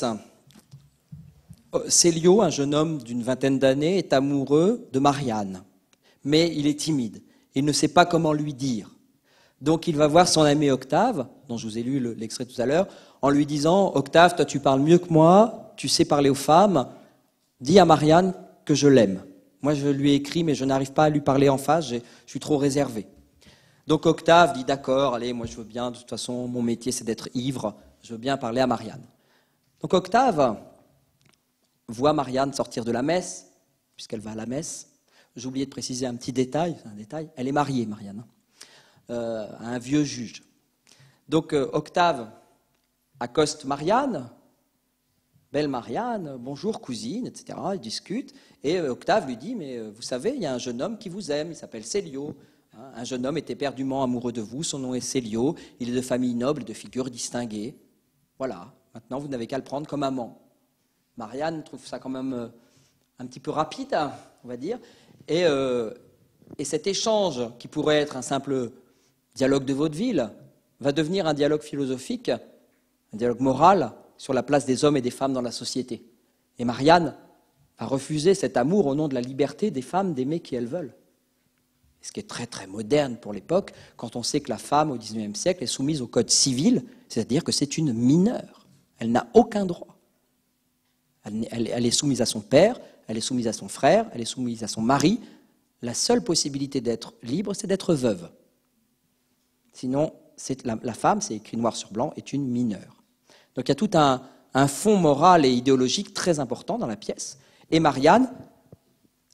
Célio, un jeune homme d'une vingtaine d'années, est amoureux de Marianne. Mais il est timide. Il ne sait pas comment lui dire. Donc il va voir son ami Octave, dont je vous ai lu l'extrait tout à l'heure, en lui disant « Octave, toi tu parles mieux que moi, tu sais parler aux femmes, dis à Marianne que je l'aime. Moi je lui ai écrit, mais je n'arrive pas à lui parler en face, je suis trop réservé. » Donc Octave dit « D'accord, allez, moi je veux bien, de toute façon mon métier c'est d'être ivre, je veux bien parler à Marianne. » Donc Octave voit Marianne sortir de la messe, puisqu'elle va à la messe. J'ai oublié de préciser un petit détail, un détail. Elle est mariée, Marianne, euh, à un vieux juge. Donc euh, Octave accoste Marianne, belle Marianne, bonjour cousine, et cetera. Ils discutent, et euh, Octave lui dit, mais euh, vous savez, il y a un jeune homme qui vous aime, il s'appelle Célio. Hein, un jeune homme est éperdument amoureux de vous, son nom est Célio, il est de famille noble, de figure distinguée. Voilà, maintenant vous n'avez qu'à le prendre comme amant. Marianne trouve ça quand même euh, un petit peu rapide, hein, on va dire. Et, euh, et cet échange, qui pourrait être un simple dialogue de vaudeville, va devenir un dialogue philosophique, un dialogue moral sur la place des hommes et des femmes dans la société. Et Marianne va refuser cet amour au nom de la liberté des femmes d'aimer qui elles veulent. Ce qui est très très moderne pour l'époque, quand on sait que la femme au dix-neuvième siècle est soumise au code civil, c'est-à-dire que c'est une mineure. Elle n'a aucun droit. Elle, elle, elle est soumise à son père, elle est soumise à son frère, elle est soumise à son mari. La seule possibilité d'être libre, c'est d'être veuve. Sinon, la, la femme, c'est écrit noir sur blanc, est une mineure. Donc il y a tout un, un fond moral et idéologique très important dans la pièce. Et Marianne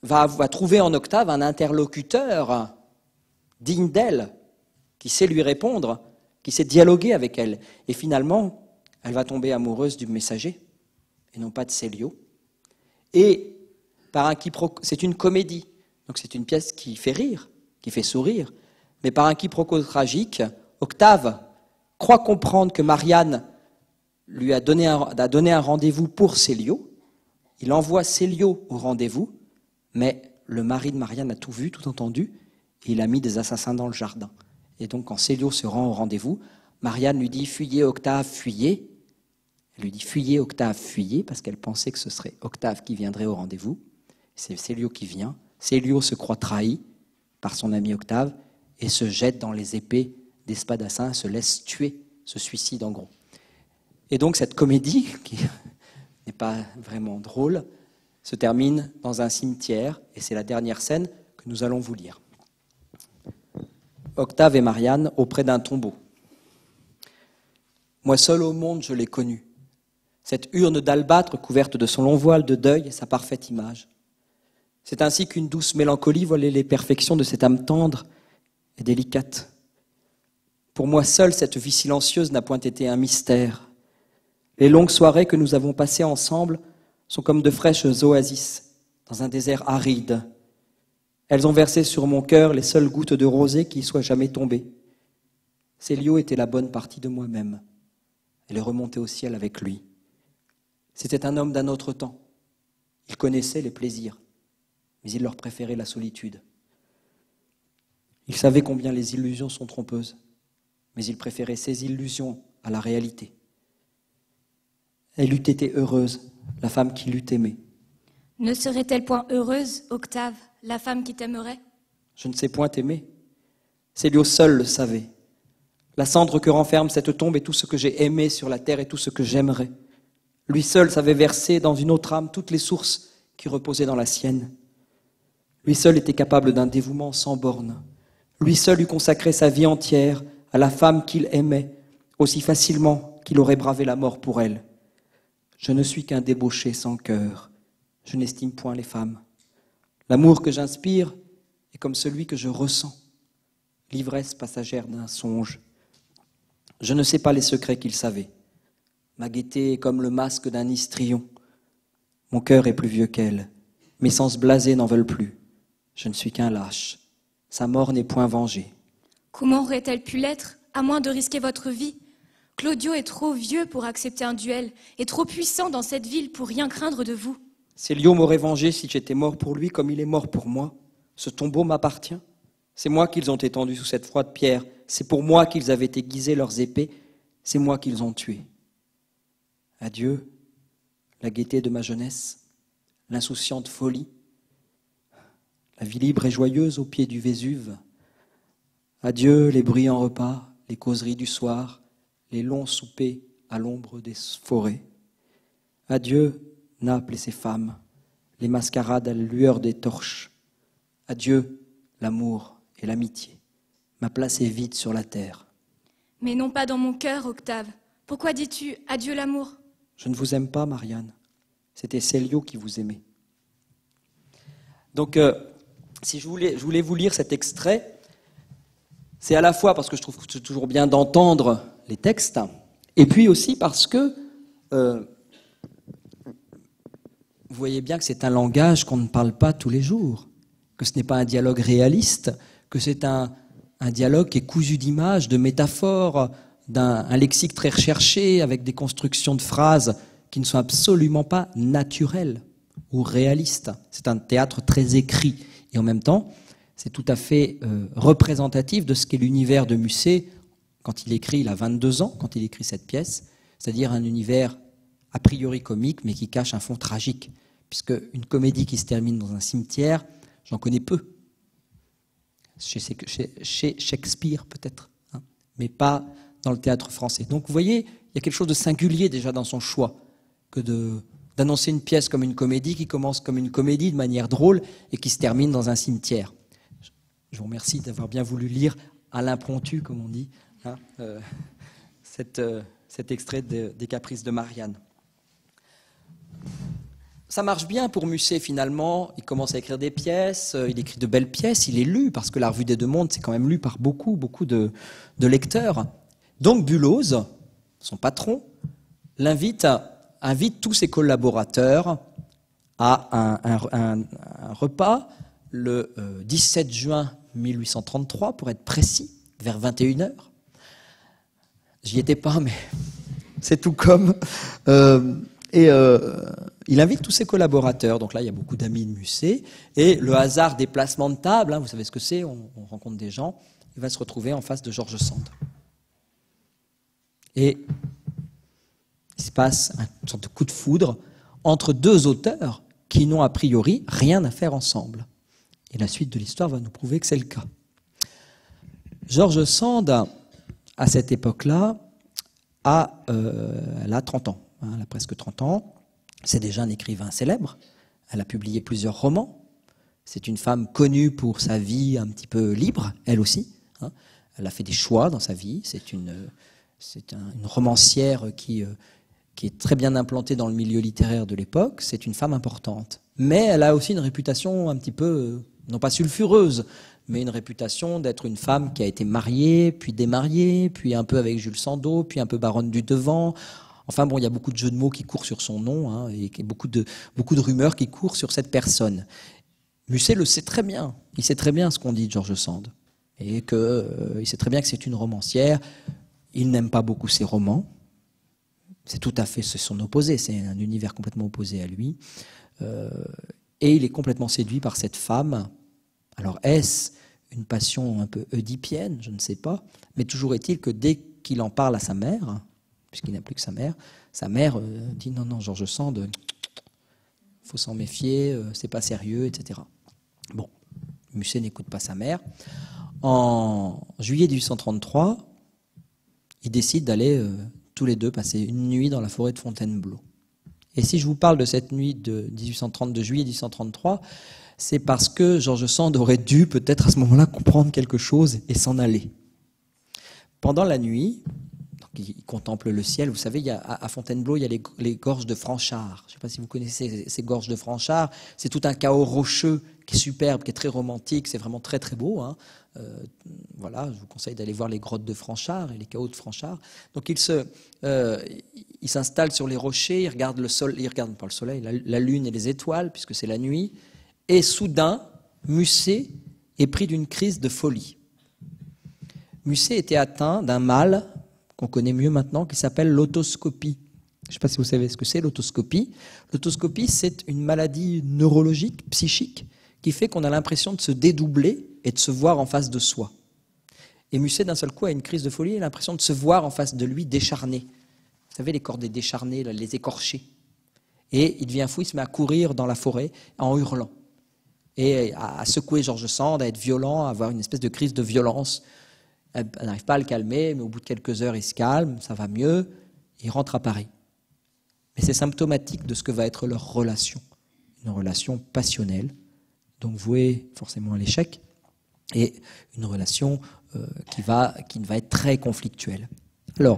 va, va trouver en Octave un interlocuteur digne d'elle, qui sait lui répondre, qui sait dialoguer avec elle. Et finalement, elle va tomber amoureuse du messager, et non pas de Célio. Et par un quiproquo, c'est une comédie, donc c'est une pièce qui fait rire, qui fait sourire, mais par un quiproquo tragique, Octave croit comprendre que Marianne lui a donné un, a donné un rendez-vous pour Célio. Il envoie Célio au rendez-vous, mais le mari de Marianne a tout vu, tout entendu, et il a mis des assassins dans le jardin. Et donc quand Célio se rend au rendez-vous, Marianne lui dit « Fuyez Octave, fuyez ». Elle lui dit « Fuyez Octave, fuyez », parce qu'elle pensait que ce serait Octave qui viendrait au rendez-vous. C'est Célio qui vient. Célio se croit trahi par son ami Octave et se jette dans les épées des spadassins, se laisse tuer, se suicide en gros. Et donc cette comédie, qui n'est pas vraiment drôle, se termine dans un cimetière, et c'est la dernière scène que nous allons vous lire. Octave et Marianne auprès d'un tombeau. Moi seul au monde je l'ai connu, cette urne d'albâtre couverte de son long voile de deuil et sa parfaite image. C'est ainsi qu'une douce mélancolie voilait les perfections de cette âme tendre et délicate. Pour moi seul, cette vie silencieuse n'a point été un mystère. Les longues soirées que nous avons passées ensemble sont comme de fraîches oasis dans un désert aride. Elles ont versé sur mon cœur les seules gouttes de rosée qui y soient jamais tombées. Célio était la bonne partie de moi-même. Elle est remontée au ciel avec lui. C'était un homme d'un autre temps. Il connaissait les plaisirs, mais il leur préférait la solitude. Il savait combien les illusions sont trompeuses, mais il préférait ces illusions à la réalité. Elle eût été heureuse, la femme qui l'eût aimée. Ne serait-elle point heureuse, Octave, la femme qui t'aimerait? Je ne sais point t'aimer. Célio seul le savait. La cendre que renferme cette tombe est tout ce que j'ai aimé sur la terre et tout ce que j'aimerais. Lui seul savait verser dans une autre âme toutes les sources qui reposaient dans la sienne. Lui seul était capable d'un dévouement sans bornes. Lui seul eût consacré sa vie entière à la femme qu'il aimait, aussi facilement qu'il aurait bravé la mort pour elle. Je ne suis qu'un débauché sans cœur. Je n'estime point les femmes. L'amour que j'inspire est comme celui que je ressens, l'ivresse passagère d'un songe. Je ne sais pas les secrets qu'il savait. Ma gaieté est comme le masque d'un histrion. Mon cœur est plus vieux qu'elle. Mes sens blasés n'en veulent plus. Je ne suis qu'un lâche. Sa mort n'est point vengée. Comment aurait-elle pu l'être, à moins de risquer votre vie? Claudio est trop vieux pour accepter un duel, et trop puissant dans cette ville pour rien craindre de vous. Célio m'aurait vengé si j'étais mort pour lui comme il est mort pour moi. Ce tombeau m'appartient. C'est moi qu'ils ont étendu sous cette froide pierre. C'est pour moi qu'ils avaient aiguisé leurs épées. C'est moi qu'ils ont tué. Adieu, la gaieté de ma jeunesse, l'insouciante folie, la vie libre et joyeuse au pied du Vésuve. Adieu, les bruyants repas, les causeries du soir, les longs soupers à l'ombre des forêts. Adieu, Naples et ses femmes, les mascarades à la lueur des torches. Adieu, l'amour et l'amitié. Ma place est vide sur la terre. Mais non pas dans mon cœur, Octave. Pourquoi dis-tu adieu l'amour? Je ne vous aime pas, Marianne. C'était Célio qui vous aimait. Donc, euh, si je voulais, je voulais vous lire cet extrait, c'est à la fois parce que je trouve que c'est toujours bien d'entendre les textes, et puis aussi parce que euh, vous voyez bien que c'est un langage qu'on ne parle pas tous les jours, que ce n'est pas un dialogue réaliste, que c'est un, un dialogue qui est cousu d'images, de métaphores, d'un un lexique très recherché, avec des constructions de phrases qui ne sont absolument pas naturelles ou réalistes. C'est un théâtre très écrit, et en même temps, c'est tout à fait euh, représentatif de ce qu'est l'univers de Musset quand il écrit, il a vingt-deux ans, quand il écrit cette pièce, c'est-à-dire un univers a priori comique, mais qui cache un fond tragique. Puisque une comédie qui se termine dans un cimetière, j'en connais peu. Chez, chez Shakespeare peut-être, hein, mais pas dans le théâtre français. Donc vous voyez, il y a quelque chose de singulier déjà dans son choix, que de, d'annoncer une pièce comme une comédie qui commence comme une comédie de manière drôle et qui se termine dans un cimetière. Je vous remercie d'avoir bien voulu lire à l'impromptu, comme on dit, hein, euh, cette, euh, cet extrait de, des Caprices de Marianne. ça marche bien pour Musset finalement, il commence à écrire des pièces, il écrit de belles pièces, il est lu, parce que la Revue des Deux Mondes, c'est quand même lu par beaucoup, beaucoup de, de lecteurs. Donc Bulloz, son patron, l'invite, invite tous ses collaborateurs à un, un, un, un repas le euh, dix-sept juin mille huit cent trente-trois, pour être précis, vers vingt et une heures. J'y étais pas, mais c'est tout comme... Euh, Et euh, il invite tous ses collaborateurs. Donc là, il y a beaucoup d'amis de Musset. Et le hasard des placements de table, hein, vous savez ce que c'est, on, on rencontre des gens, il va se retrouver en face de George Sand. Et il se passe une sorte de coup de foudre entre deux auteurs qui n'ont a priori rien à faire ensemble. Et la suite de l'histoire va nous prouver que c'est le cas. George Sand, à cette époque-là, a, euh, elle a trente ans. Elle a presque trente ans, c'est déjà un écrivain célèbre, elle a publié plusieurs romans, c'est une femme connue pour sa vie un petit peu libre, elle aussi, hein. Elle a fait des choix dans sa vie, c'est une, c'est un, une romancière qui, qui est très bien implantée dans le milieu littéraire de l'époque, c'est une femme importante. Mais elle a aussi une réputation un petit peu, non pas sulfureuse, mais une réputation d'être une femme qui a été mariée, puis démariée, puis un peu avec Jules Sandeau, puis un peu baronne du Devant. Enfin bon, il y a beaucoup de jeux de mots qui courent sur son nom, hein, et beaucoup de, beaucoup de rumeurs qui courent sur cette personne. Musset le sait très bien. Il sait très bien ce qu'on dit de George Sand. Et qu'il euh, sait très bien que c'est une romancière. Il n'aime pas beaucoup ses romans. C'est tout à fait son opposé. C'est un univers complètement opposé à lui. Euh, et il est complètement séduit par cette femme. Alors est-ce une passion un peu oedipienne? Je ne sais pas. Mais toujours est-il que dès qu'il en parle à sa mère, puisqu'il n'a plus que sa mère, sa mère euh, dit non, non, George Sand, il euh, faut s'en méfier, euh, c'est pas sérieux, et cetera. Bon, Musset n'écoute pas sa mère. En juillet mille huit cent trente-trois, ils décident d'aller euh, tous les deux passer une nuit dans la forêt de Fontainebleau. Et si je vous parle de cette nuit de, mille huit cent trente, de juillet mille huit cent trente-trois, c'est parce que George Sand aurait dû peut-être à ce moment-là comprendre quelque chose et s'en aller. Pendant la nuit, il contemple le ciel. Vous savez, il y a, à Fontainebleau, il y a les, les gorges de Franchard. Je ne sais pas si vous connaissez ces, ces gorges de Franchard. C'est tout un chaos rocheux qui est superbe, qui est très romantique. C'est vraiment très, très beau, hein. Euh, voilà, je vous conseille d'aller voir les grottes de Franchard et les chaos de Franchard. Donc, il se, euh, il s'installe sur les rochers, il regarde le soleil, il regarde pas le soleil, la, la lune et les étoiles, puisque c'est la nuit. Et soudain, Musset est pris d'une crise de folie. Musset était atteint d'un mal qu'on connaît mieux maintenant, qui s'appelle l'autoscopie. Je ne sais pas si vous savez ce que c'est, l'autoscopie. L'autoscopie, c'est une maladie neurologique, psychique, qui fait qu'on a l'impression de se dédoubler et de se voir en face de soi. Et Musset, d'un seul coup, a une crise de folie, il a l'impression de se voir en face de lui décharné. Vous savez, les corps des décharnés, là, les écorchés. Et il devient fou, il se met à courir dans la forêt en hurlant. Et à, à secouer George Sand, à être violent, à avoir une espèce de crise de violence. Elle n'arrive pas à le calmer, mais au bout de quelques heures, il se calme, ça va mieux, et il rentre à Paris. Mais c'est symptomatique de ce que va être leur relation. Une relation passionnelle, donc vouée forcément à l'échec, et une relation euh, qui, va, qui va être très conflictuelle. Alors,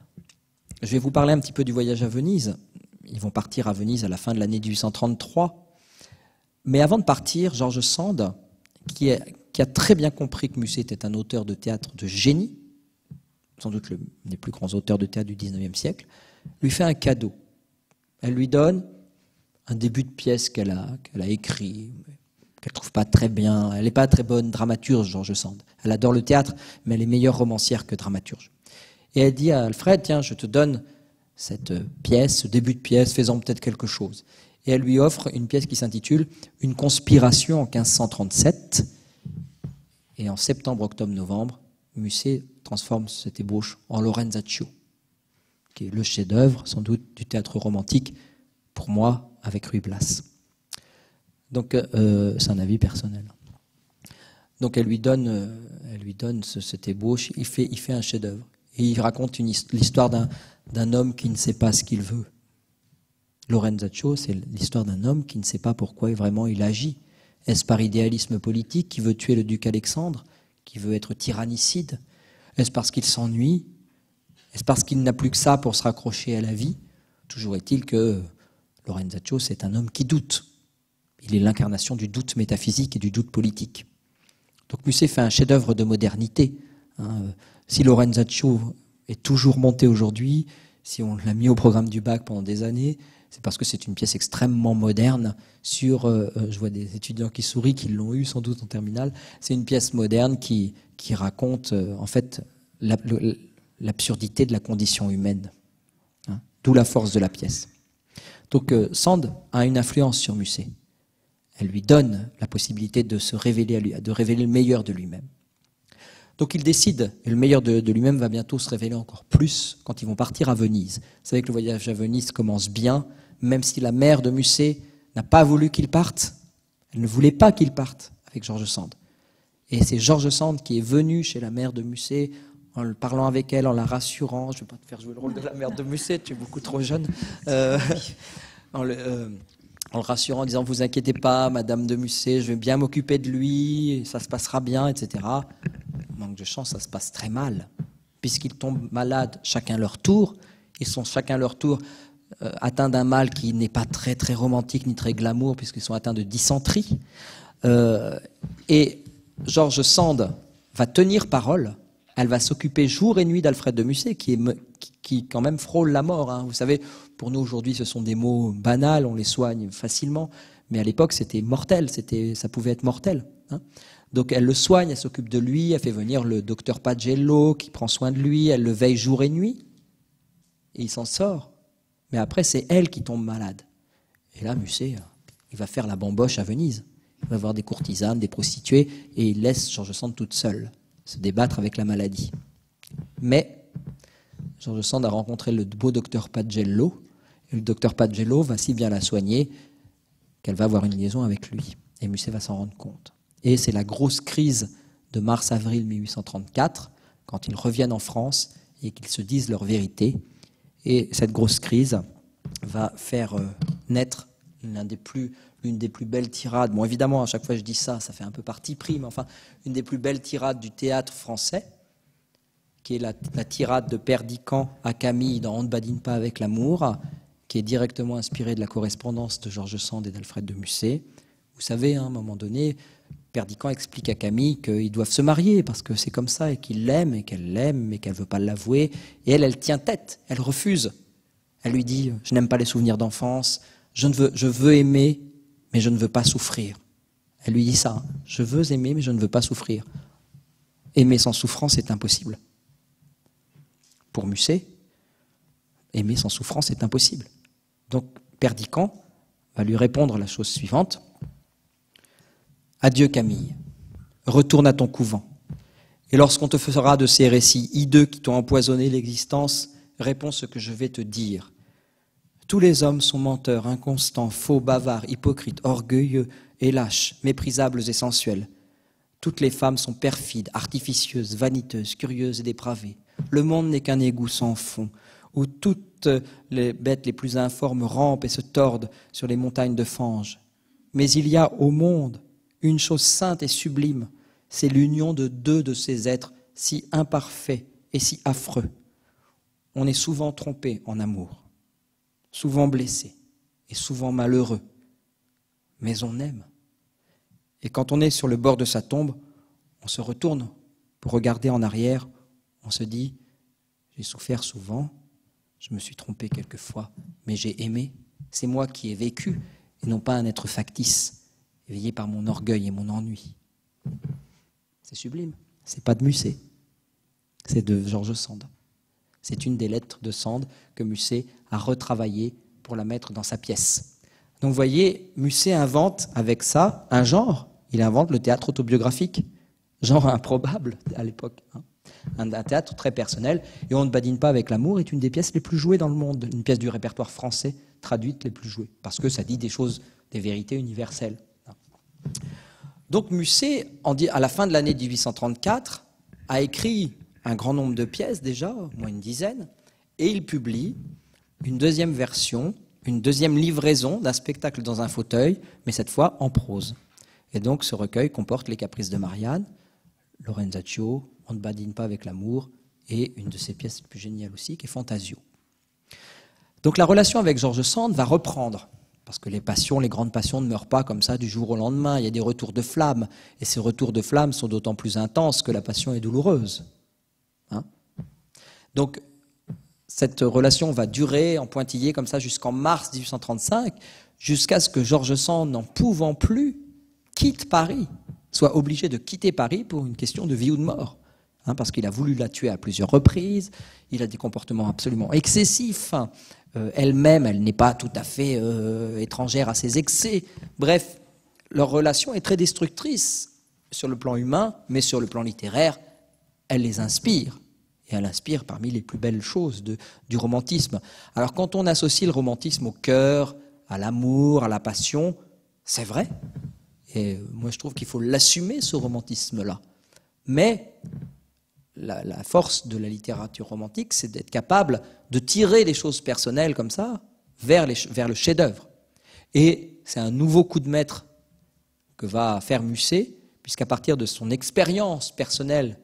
je vais vous parler un petit peu du voyage à Venise. Ils vont partir à Venise à la fin de l'année mille huit cent trente-trois. Mais avant de partir, George Sand, qui est... qui a très bien compris que Musset était un auteur de théâtre de génie, sans doute l'un des plus grands auteurs de théâtre du dix-neuvième siècle, lui fait un cadeau. Elle lui donne un début de pièce qu'elle a, qu'elle a écrit, qu'elle ne trouve pas très bien. Elle n'est pas très bonne dramaturge, George Sand. Elle adore le théâtre, mais elle est meilleure romancière que dramaturge. Et elle dit à Alfred, tiens, je te donne cette pièce, ce début de pièce, fais-en peut-être quelque chose. Et elle lui offre une pièce qui s'intitule « Une conspiration en quinze cent trente-sept ». Et en septembre, octobre, novembre, Musset transforme cette ébauche en Lorenzaccio, qui est le chef-d'œuvre, sans doute, du théâtre romantique, pour moi, avec Ruy Blas. Donc, euh, c'est un avis personnel. Donc, elle lui donne, euh, elle lui donne ce, cette ébauche, il fait, il fait un chef-d'œuvre. Et il raconte une, l'histoire d'un, d'un homme qui ne sait pas ce qu'il veut. Lorenzaccio, c'est l'histoire d'un homme qui ne sait pas pourquoi vraiment il agit. Est-ce par idéalisme politique qui veut tuer le duc Alexandre, qui veut être tyrannicide? Est-ce parce qu'il s'ennuie? Est-ce parce qu'il n'a plus que ça pour se raccrocher à la vie? Toujours est-il que Lorenzaccio, c'est un homme qui doute. Il est l'incarnation du doute métaphysique et du doute politique. Donc Musset fait un chef-d'œuvre de modernité. Hein. Si Lorenzaccio est toujours monté aujourd'hui, si on l'a mis au programme du bac pendant des années, c'est parce que c'est une pièce extrêmement moderne sur, euh, je vois des étudiants qui sourient, qui l'ont eu sans doute en terminale, c'est une pièce moderne qui, qui raconte euh, en fait la, le, l'absurdité de la condition humaine, hein, d'où la force de la pièce. Donc euh, Sand a une influence sur Musset. Elle lui donne la possibilité de se révéler à lui, de révéler le meilleur de lui-même. Donc il décide, et le meilleur de, de lui-même va bientôt se révéler encore plus quand ils vont partir à Venise. Vous savez que le voyage à Venise commence bien, même si la mère de Musset n'a pas voulu qu'il parte. Elle ne voulait pas qu'il parte avec George Sand. Et c'est George Sand qui est venu chez la mère de Musset en parlant avec elle, en la rassurant. Je ne vais pas te faire jouer le rôle de la mère de Musset, tu es beaucoup trop jeune. Euh, en le, euh, en le rassurant, en disant « Vous inquiétez pas, Madame de Musset, je vais bien m'occuper de lui, ça se passera bien, et cetera » Manque de chance, ça se passe très mal, puisqu'ils tombent malades chacun leur tour. Ils sont chacun leur tour euh, atteints d'un mal qui n'est pas très très romantique ni très glamour, puisqu'ils sont atteints de dysenterie. Euh, et George Sand va tenir parole. Elle va s'occuper jour et nuit d'Alfred de Musset, qui, est, qui, qui quand même frôle la mort. Hein. Vous savez, pour nous aujourd'hui, ce sont des mots banals, on les soigne facilement, mais à l'époque, c'était mortel, c'était, ça pouvait être mortel. Hein. Donc elle le soigne, elle s'occupe de lui, elle fait venir le docteur Pagello qui prend soin de lui, elle le veille jour et nuit, et il s'en sort. Mais après, c'est elle qui tombe malade. Et là, Musset, il va faire la bamboche à Venise. Il va voir des courtisanes, des prostituées, et il laisse George Sand toute seule se débattre avec la maladie. Mais George Sand a rencontré le beau docteur Pagello, et le docteur Pagello va si bien la soigner qu'elle va avoir une liaison avec lui. Et Musset va s'en rendre compte. Et c'est la grosse crise de mars-avril mille huit cent trente-quatre, quand ils reviennent en France et qu'ils se disent leur vérité. Et cette grosse crise va faire euh, naître l'un des plus, l'une des plus belles tirades. Bon, évidemment, à chaque fois que je dis ça, ça fait un peu parti pris, mais enfin, une des plus belles tirades du théâtre français, qui est la, la tirade de Perdiccas à Camille dans « On ne badine pas avec l'amour », qui est directement inspirée de la correspondance de George Sand et d'Alfred de Musset. Vous savez, hein, à un moment donné, Perdiccas explique à Camille qu'ils doivent se marier parce que c'est comme ça et qu'il l'aime et qu'elle l'aime mais qu'elle ne veut pas l'avouer. Et elle, elle tient tête, elle refuse. Elle lui dit « Je n'aime pas les souvenirs d'enfance, je, ne veux, je veux aimer mais je ne veux pas souffrir. » Elle lui dit ça, « Je veux aimer mais je ne veux pas souffrir. » Aimer sans souffrance, c'est impossible. Pour Musset, aimer sans souffrance, c'est impossible. Donc Perdiccas va lui répondre la chose suivante. Adieu Camille, retourne à ton couvent. Et lorsqu'on te fera de ces récits hideux qui t'ont empoisonné l'existence, réponds ce que je vais te dire. Tous les hommes sont menteurs, inconstants, faux, bavards, hypocrites, orgueilleux et lâches, méprisables et sensuels. Toutes les femmes sont perfides, artificieuses, vaniteuses, curieuses et dépravées. Le monde n'est qu'un égout sans fond, où toutes les bêtes les plus informes rampent et se tordent sur les montagnes de fange. Mais il y a au monde une chose sainte et sublime, c'est l'union de deux de ces êtres si imparfaits et si affreux. On est souvent trompé en amour, souvent blessé et souvent malheureux, mais on aime. Et quand on est sur le bord de sa tombe, on se retourne pour regarder en arrière, on se dit « J'ai souffert souvent, je me suis trompé quelquefois, mais j'ai aimé, c'est moi qui ai vécu et non pas un être factice. » éveillé par mon orgueil et mon ennui. C'est sublime. C'est pas de Musset. C'est de George Sand. C'est une des lettres de Sand que Musset a retravaillée pour la mettre dans sa pièce. Donc vous voyez, Musset invente avec ça un genre. Il invente le théâtre autobiographique. Genre improbable à l'époque. Hein. Un, un théâtre très personnel. Et On ne badine pas avec l'amour est une des pièces les plus jouées dans le monde. Une pièce du répertoire français traduite les plus jouées. Parce que ça dit des choses, des vérités universelles. Donc Musset, à la fin de l'année mille huit cent trente-quatre, a écrit un grand nombre de pièces déjà, au moins une dizaine, et il publie une deuxième version, une deuxième livraison d'un spectacle dans un fauteuil, mais cette fois en prose. Et donc ce recueil comporte Les Caprices de Marianne, Lorenzaccio, On ne badine pas avec l'amour, et une de ses pièces les plus géniales aussi, qui est Fantasio. Donc la relation avec George Sand va reprendre Parce que les passions, les grandes passions ne meurent pas comme ça du jour au lendemain. Il y a des retours de flamme. Et ces retours de flamme sont d'autant plus intenses que la passion est douloureuse. Hein? Donc, cette relation va durer en pointillé comme ça jusqu'en mars mille huit cent trente-cinq, jusqu'à ce que George Sand, n'en pouvant plus, quitte Paris, soit obligé de quitter Paris pour une question de vie ou de mort. Hein, parce qu'il a voulu la tuer à plusieurs reprises, il a des comportements absolument excessifs. Euh, elle-même, elle n'est pas tout à fait euh, étrangère à ses excès. Bref, leur relation est très destructrice sur le plan humain, mais sur le plan littéraire, elle les inspire. Et elle inspire parmi les plus belles choses de, du romantisme. Alors quand on associe le romantisme au cœur, à l'amour, à la passion, c'est vrai. Et moi je trouve qu'il faut l'assumer, ce romantisme-là. Mais la, la force de la littérature romantique, c'est d'être capable de tirer les choses personnelles comme ça vers, les, vers le chef-d'œuvre. Et c'est un nouveau coup de maître que va faire Musset, puisqu'à partir de son expérience personnelle,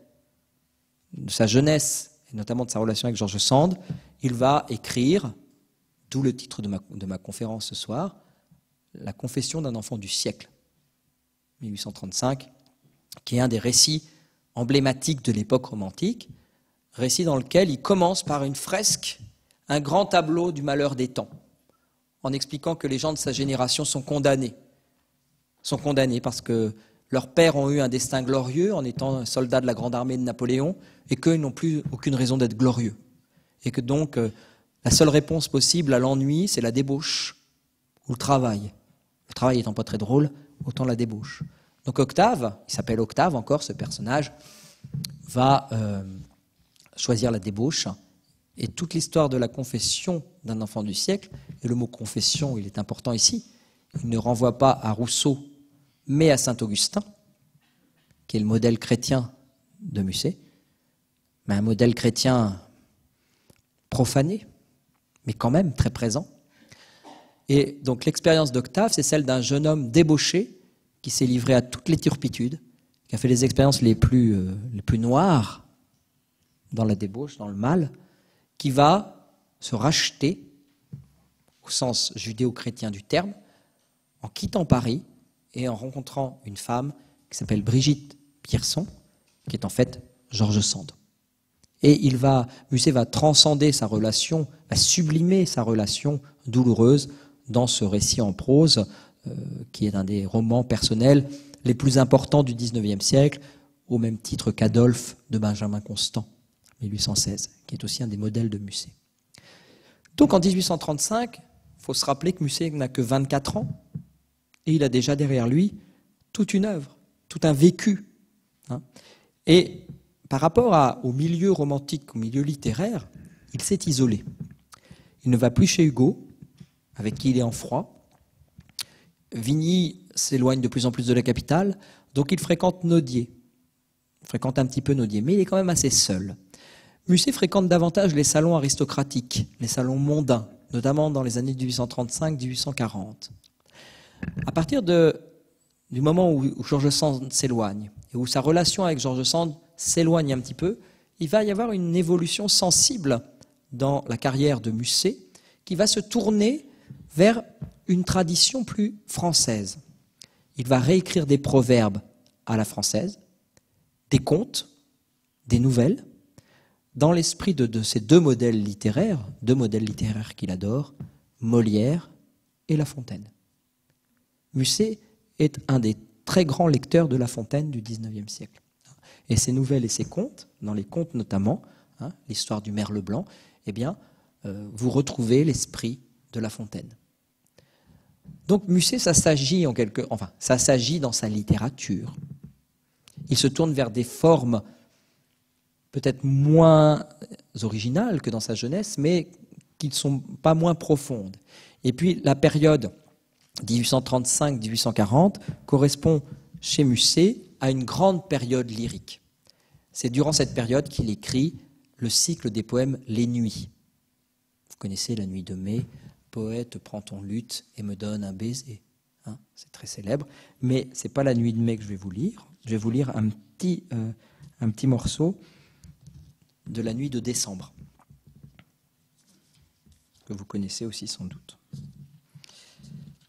de sa jeunesse, et notamment de sa relation avec George Sand, il va écrire, d'où le titre de ma, de ma conférence ce soir, La confession d'un enfant du siècle, mille huit cent trente-cinq, qui est un des récits emblématiques de l'époque romantique, récit dans lequel il commence par une fresque, un grand tableau du malheur des temps, en expliquant que les gens de sa génération sont condamnés, sont condamnés parce que leurs pères ont eu un destin glorieux en étant soldats de la grande armée de Napoléon et qu'eux n'ont plus aucune raison d'être glorieux. Et que donc, euh, la seule réponse possible à l'ennui, c'est la débauche ou le travail. Le travail étant pas très drôle, autant la débauche. Donc Octave, il s'appelle Octave encore, ce personnage, va euh, choisir la débauche. Et toute l'histoire de la confession d'un enfant du siècle, et le mot confession, il est important ici, il ne renvoie pas à Rousseau, mais à Saint-Augustin, qui est le modèle chrétien de Musset, mais un modèle chrétien profané, mais quand même très présent. Et donc l'expérience d'Octave, c'est celle d'un jeune homme débauché qui s'est livré à toutes les turpitudes, qui a fait les expériences les plus, euh, les plus noires dans la débauche, dans le mal, qui va se racheter, au sens judéo-chrétien du terme, en quittant Paris, et en rencontrant une femme qui s'appelle Brigitte Pierson, qui est en fait George Sand. Et il va, Musset va transcender sa relation, va sublimer sa relation douloureuse dans ce récit en prose, euh, qui est un des romans personnels les plus importants du dix-neuvième siècle, au même titre qu'Adolphe de Benjamin Constant, mille huit cent seize, qui est aussi un des modèles de Musset. Donc en dix-huit cent trente-cinq, il faut se rappeler que Musset n'a que vingt-quatre ans, et il a déjà derrière lui toute une œuvre, tout un vécu. Hein. Et par rapport à, au milieu romantique, au milieu littéraire, il s'est isolé. Il ne va plus chez Hugo, avec qui il est en froid. Vigny s'éloigne de plus en plus de la capitale, donc il fréquente Nodier. Il fréquente un petit peu Nodier, mais il est quand même assez seul. Musset fréquente davantage les salons aristocratiques, les salons mondains, notamment dans les années dix-huit cent trente-cinq dix-huit cent quarante. À partir de, du moment où, où George Sand s'éloigne, et où sa relation avec George Sand s'éloigne un petit peu, il va y avoir une évolution sensible dans la carrière de Musset, qui va se tourner vers une tradition plus française. Il va réécrire des proverbes à la française, des contes, des nouvelles, dans l'esprit de, de ces deux modèles littéraires, deux modèles littéraires qu'il adore, Molière et La Fontaine. Musset est un des très grands lecteurs de La Fontaine du dix-neuvième siècle. Et ses nouvelles et ses contes, dans les contes notamment, hein, l'histoire du merle blanc, eh bien, euh, vous retrouvez l'esprit de La Fontaine. Donc Musset, ça s'agit en quelque, enfin, ça s'agit dans sa littérature. Il se tourne vers des formes peut-être moins originales que dans sa jeunesse, mais qui ne sont pas moins profondes. Et puis la période dix-huit cent trente-cinq dix-huit cent quarante correspond chez Musset à une grande période lyrique. C'est durant cette période qu'il écrit le cycle des poèmes Les Nuits. Vous connaissez La Nuit de mai, poète prend ton luth et me donne un baiser. Hein, c'est très célèbre, mais ce n'est pas La Nuit de mai que je vais vous lire. Je vais vous lire un petit, euh, un petit morceau de La Nuit de décembre, que vous connaissez aussi sans doute.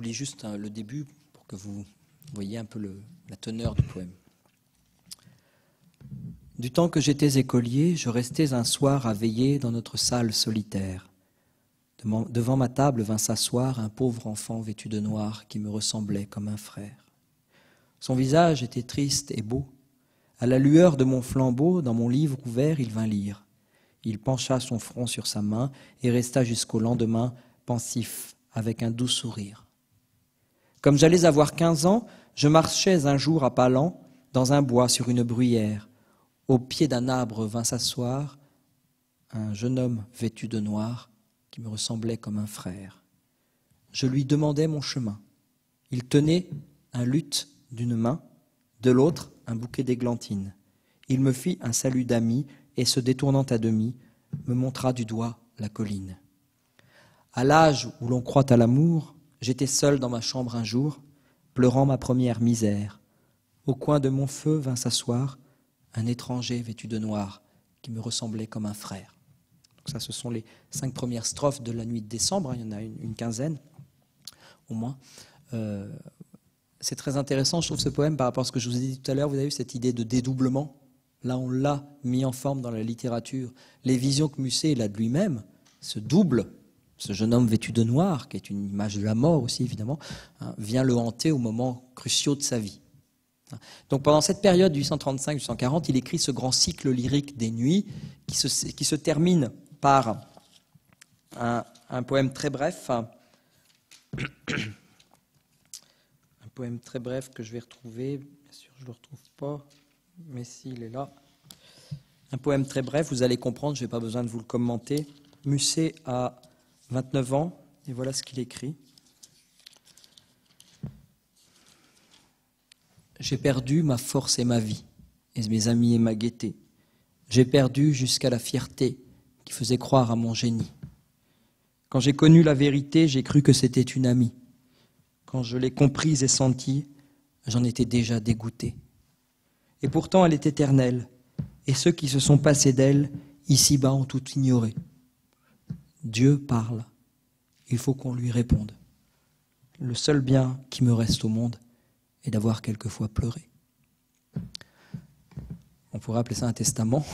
vous lis juste hein, le début pour que vous voyez un peu le, la teneur du poème. Du temps que j'étais écolier, je restais un soir à veiller dans notre salle solitaire. Devant ma table vint s'asseoir un pauvre enfant vêtu de noir qui me ressemblait comme un frère. Son visage était triste et beau. À la lueur de mon flambeau, dans mon livre ouvert, il vint lire. Il pencha son front sur sa main et resta jusqu'au lendemain, pensif, avec un doux sourire. Comme j'allais avoir quinze ans, je marchais un jour à pas lents dans un bois sur une bruyère. Au pied d'un arbre vint s'asseoir un jeune homme vêtu de noir qui me ressemblait comme un frère. Je lui demandais mon chemin. Il tenait un luth d'une main, de l'autre un bouquet d'églantines. Il me fit un salut d'ami et, se détournant à demi, me montra du doigt la colline. À l'âge où l'on croit à l'amour, j'étais seul dans ma chambre un jour, pleurant ma première misère. Au coin de mon feu vint s'asseoir un étranger vêtu de noir qui me ressemblait comme un frère. Donc ça, ce sont les cinq premières strophes de la nuit de décembre, il y en a une, une quinzaine au moins. Euh, c'est très intéressant, je trouve, ce poème par rapport à ce que je vous ai dit tout à l'heure. Vous avez vu cette idée de dédoublement. Là, on l'a mis en forme dans la littérature. Les visions que Musset a de lui-même, ce double, ce jeune homme vêtu de noir, qui est une image de la mort aussi, évidemment, hein, vient le hanter au moment cruciaux de sa vie. Donc pendant cette période huit cent trente-cinq à huit cent quarante, il écrit ce grand cycle lyrique des nuits qui se, qui se termine par un, un poème très bref, un poème très bref que je vais retrouver, bien sûr je ne le retrouve pas, mais s'il est là. Un poème très bref, vous allez comprendre, je n'ai pas besoin de vous le commenter. Musset a vingt-neuf ans, et voilà ce qu'il écrit. J'ai perdu ma force et ma vie, et mes amis et ma gaieté. J'ai perdu jusqu'à la fierté qui faisait croire à mon génie. Quand j'ai connu la vérité, j'ai cru que c'était une amie. Quand je l'ai comprise et sentie, j'en étais déjà dégoûté. Et pourtant, elle est éternelle, et ceux qui se sont passés d'elle, ici-bas, ont tout ignoré. Dieu parle, il faut qu'on lui réponde. Le seul bien qui me reste au monde est d'avoir quelquefois pleuré. On pourrait appeler ça un testament.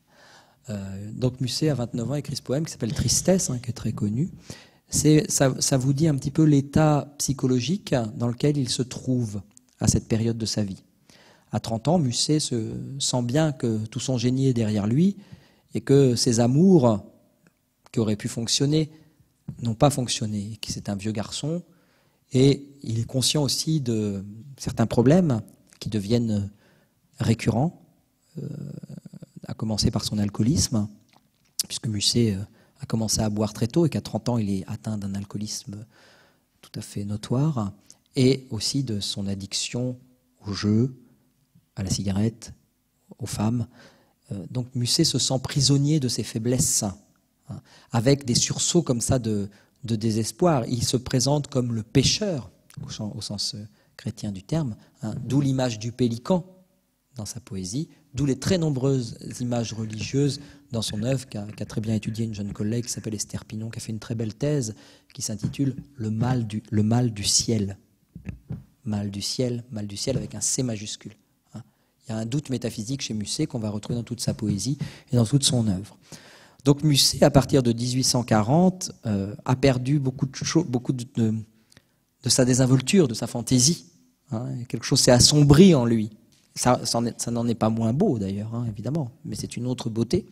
Euh, donc Musset, à vingt-neuf ans, écrit ce poème qui s'appelle Tristesse, hein, qui est très connu. C'est, ça, ça vous dit un petit peu l'état psychologique dans lequel il se trouve à cette période de sa vie. À trente ans, Musset se sent bien que tout son génie est derrière lui et que ses amours qui auraient pu fonctionner n'ont pas fonctionné, que c'est un vieux garçon. Et il est conscient aussi de certains problèmes qui deviennent récurrents, euh, à commencer par son alcoolisme, puisque Musset euh, a commencé à boire très tôt et qu'à trente ans, il est atteint d'un alcoolisme tout à fait notoire, et aussi de son addiction au jeu, à la cigarette, aux femmes. Euh, donc Musset se sent prisonnier de ses faiblesses, hein, avec des sursauts comme ça de... de désespoir. Il se présente comme le pécheur, au sens chrétien du terme, hein, d'où l'image du pélican dans sa poésie, d'où les très nombreuses images religieuses dans son œuvre, qu'a, qu'a très bien étudié une jeune collègue qui s'appelle Esther Pinon, qui a fait une très belle thèse qui s'intitule Le mal du, le mal du ciel. Mal du ciel, mal du ciel avec un C majuscule. Hein. Il y a un doute métaphysique chez Musset qu'on va retrouver dans toute sa poésie et dans toute son œuvre. Donc Musset, à partir de dix-huit cent quarante, euh, a perdu beaucoup de choses, beaucoup de, de, de sa désinvolture, de sa fantaisie. Hein, quelque chose s'est assombri en lui. Ça, ça, est, ça n'en est pas moins beau d'ailleurs, hein, évidemment, mais c'est une autre beauté.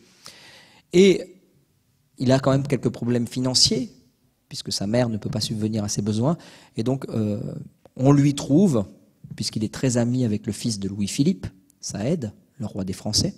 Et il a quand même quelques problèmes financiers, puisque sa mère ne peut pas subvenir à ses besoins. Et donc, euh, on lui trouve, puisqu'il est très ami avec le fils de Louis-Philippe, ça aide, le roi des Français.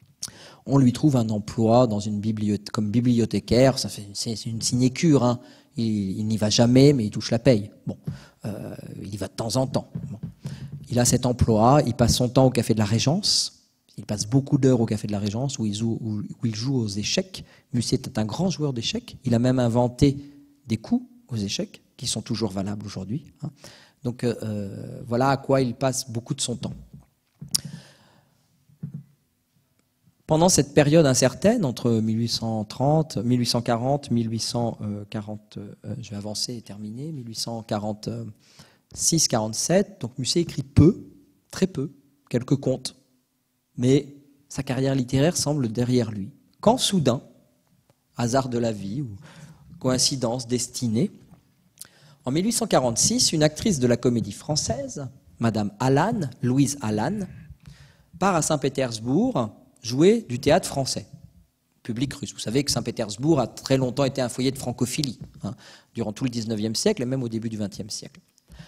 On lui trouve un emploi dans une bibliothèque, comme bibliothécaire, ça fait, c'est une sinécure, hein. il, il n'y va jamais, mais il touche la paye. Bon, euh, il y va de temps en temps. Bon. Il a cet emploi, il passe son temps au Café de la Régence, il passe beaucoup d'heures au Café de la Régence où il joue, où, où il joue aux échecs. Musset est un grand joueur d'échecs, il a même inventé des coups aux échecs qui sont toujours valables aujourd'hui. Hein. Donc euh, voilà à quoi il passe beaucoup de son temps. Pendant cette période incertaine, entre mille huit cent trente, mille huit cent quarante, mille huit cent quarante, euh, je vais avancer et terminer, mille huit cent quarante-six quarante-sept, donc Musset écrit peu, très peu, quelques contes, mais sa carrière littéraire semble derrière lui. Quand soudain, hasard de la vie ou coïncidence destinée, en mille huit cent quarante-six, une actrice de la Comédie Française, Madame Allan, Louise Allan, part à Saint-Pétersbourg jouer du théâtre français, public russe. Vous savez que Saint-Pétersbourg a très longtemps été un foyer de francophilie, hein, durant tout le dix-neuvième siècle et même au début du vingtième siècle.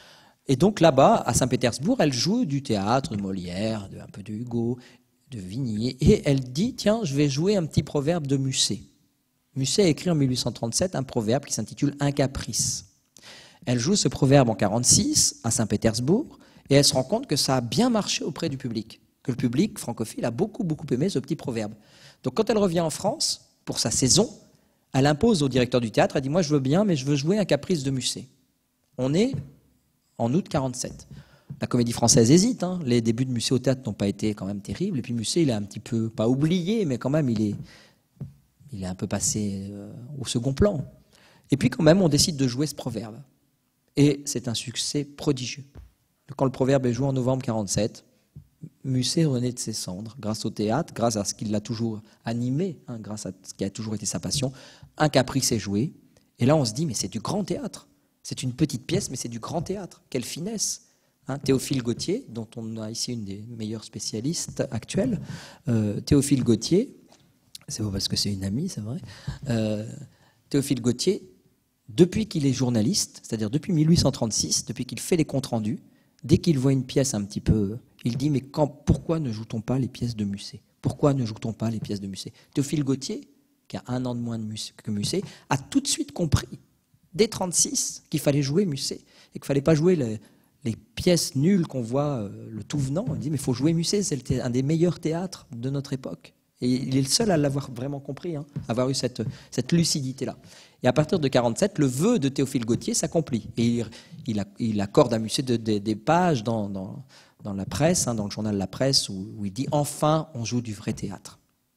Et donc là-bas, à Saint-Pétersbourg, elle joue du théâtre, de Molière, de, un peu de Hugo, de Vigny, et elle dit, tiens, je vais jouer un petit proverbe de Musset. Musset a écrit en mille huit cent trente-sept un proverbe qui s'intitule « Un caprice ». Elle joue ce proverbe en quarante-six à Saint-Pétersbourg, et elle se rend compte que ça a bien marché auprès du public, que le public francophile a beaucoup, beaucoup aimé ce petit proverbe. Donc quand elle revient en France, pour sa saison, elle impose au directeur du théâtre, elle dit « Moi, je veux bien, mais je veux jouer un caprice de Musset ». On est en août quarante-sept. La Comédie Française hésite, hein. Les débuts de Musset au théâtre n'ont pas été quand même terribles, et puis Musset, il est un petit peu, pas oublié, mais quand même, il est, il est un peu passé euh, au second plan. Et puis quand même, on décide de jouer ce proverbe. Et c'est un succès prodigieux. Quand le proverbe est joué en novembre quarante-sept, Musset renaît de ses cendres, grâce au théâtre, grâce à ce qui l'a toujours animé, hein, grâce à ce qui a toujours été sa passion. Un caprice est joué, et là on se dit, mais c'est du grand théâtre. C'est une petite pièce, mais c'est du grand théâtre. Quelle finesse, hein. Théophile Gautier, dont on a ici une des meilleures spécialistes actuelles, euh, Théophile Gautier, c'est pas parce que c'est une amie, c'est vrai, euh, Théophile Gautier, depuis qu'il est journaliste, c'est-à-dire depuis mille huit cent trente-six, depuis qu'il fait les comptes rendus, dès qu'il voit une pièce un petit peu, il dit, mais quand, pourquoi ne joue-t-on pas les pièces de Musset? Pourquoi ne joue-t-on pas les pièces de Musset? Théophile Gautier, qui a un an de moins de Musset, que Musset, a tout de suite compris, dès trente-six, qu'il fallait jouer Musset, et qu'il ne fallait pas jouer les, les pièces nulles qu'on voit, euh, le tout venant. Il dit, mais il faut jouer Musset, c'est un des meilleurs théâtres de notre époque. Et il est le seul à l'avoir vraiment compris, hein, avoir eu cette, cette lucidité-là. Et à partir de quarante-sept, le vœu de Théophile Gautier s'accomplit. Et il, il, il accorde à Musset de, de, des pages dans, dans, dans la presse, hein, dans le journal La Presse, où, où il dit « Enfin, on joue du vrai théâtre ».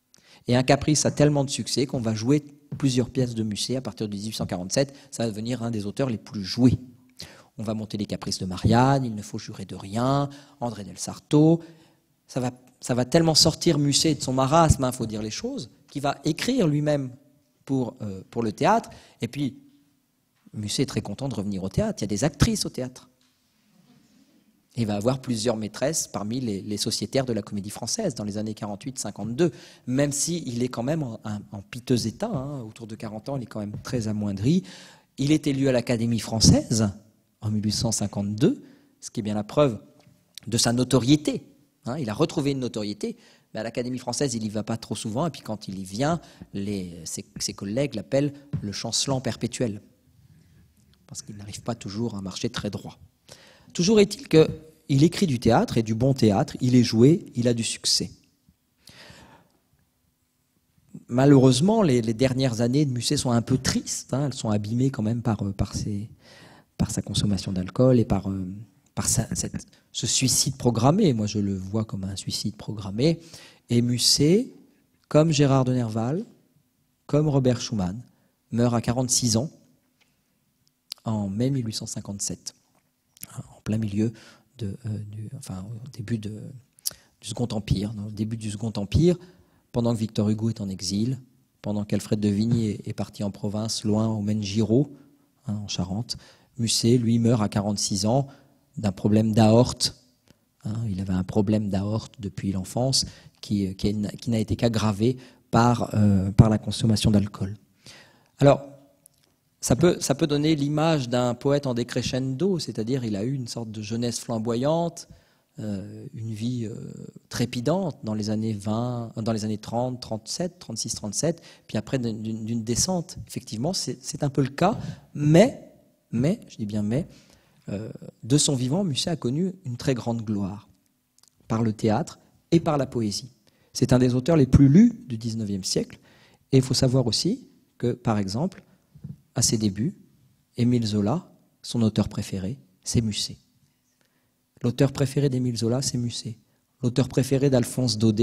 Et Un caprice a tellement de succès qu'on va jouer plusieurs pièces de Musset à partir de dix-huit cent quarante-sept. Ça va devenir un des auteurs les plus joués. On va monter les caprices de Marianne, Il ne faut jurer de rien, André del Sarto. Ça va, ça va tellement sortir Musset de son marasme, il hein, faut dire les choses, qu'il va écrire lui-même pour, euh, pour le théâtre. Et puis, Musset est très content de revenir au théâtre. Il y a des actrices au théâtre. Et il va avoir plusieurs maîtresses parmi les, les sociétaires de la Comédie Française dans les années quarante-huit cinquante-deux, même s'il est quand même en, en, en piteux état, hein, autour de quarante ans, il est quand même très amoindri. Il est élu à l'Académie française en mille huit cent cinquante-deux, ce qui est bien la preuve de sa notoriété. Hein, il a retrouvé une notoriété, mais à l'Académie française, il n'y va pas trop souvent, et puis quand il y vient, les, ses, ses collègues l'appellent le chancelant perpétuel, parce qu'il n'arrive pas toujours à marcher très droit. Toujours est-il qu'il écrit du théâtre, et du bon théâtre, il est joué, il a du succès. Malheureusement, les, les dernières années de Musset sont un peu tristes, hein, elles sont abîmées quand même par, par, ses, par sa consommation d'alcool et par, par sa, cette, ce suicide programmé. Moi, je le vois comme un suicide programmé. Et Musset, comme Gérard de Nerval, comme Robert Schumann, meurt à quarante-six ans, en mai mille huit cent cinquante-sept. En plein milieu, de, euh, du, enfin au début de, du Second Empire, au début du Second Empire, pendant que Victor Hugo est en exil, pendant qu'Alfred de Vigny est, est parti en province, loin au Maine Giraud, hein, en Charente, Musset, lui, meurt à quarante-six ans d'un problème d'aorte. Hein, il avait un problème d'aorte depuis l'enfance qui, qui, qui n'a été qu'aggravé par, euh, par la consommation d'alcool. Alors, Ça peut, ça peut donner l'image d'un poète en décrescendo, c'est-à-dire il a eu une sorte de jeunesse flamboyante, euh, une vie euh, trépidante dans les années vingt, dans les années trente, trente-sept, trente-six, trente-sept, puis après d'une, d'une descente. Effectivement, c'est un peu le cas, mais, mais je dis bien mais, euh, de son vivant, Musset a connu une très grande gloire par le théâtre et par la poésie. C'est un des auteurs les plus lus du dix-neuvième siècle, et il faut savoir aussi que, par exemple, à ses débuts, Émile Zola, son auteur préféré, c'est Musset. L'auteur préféré d'Émile Zola, c'est Musset. L'auteur préféré d'Alphonse Daudet,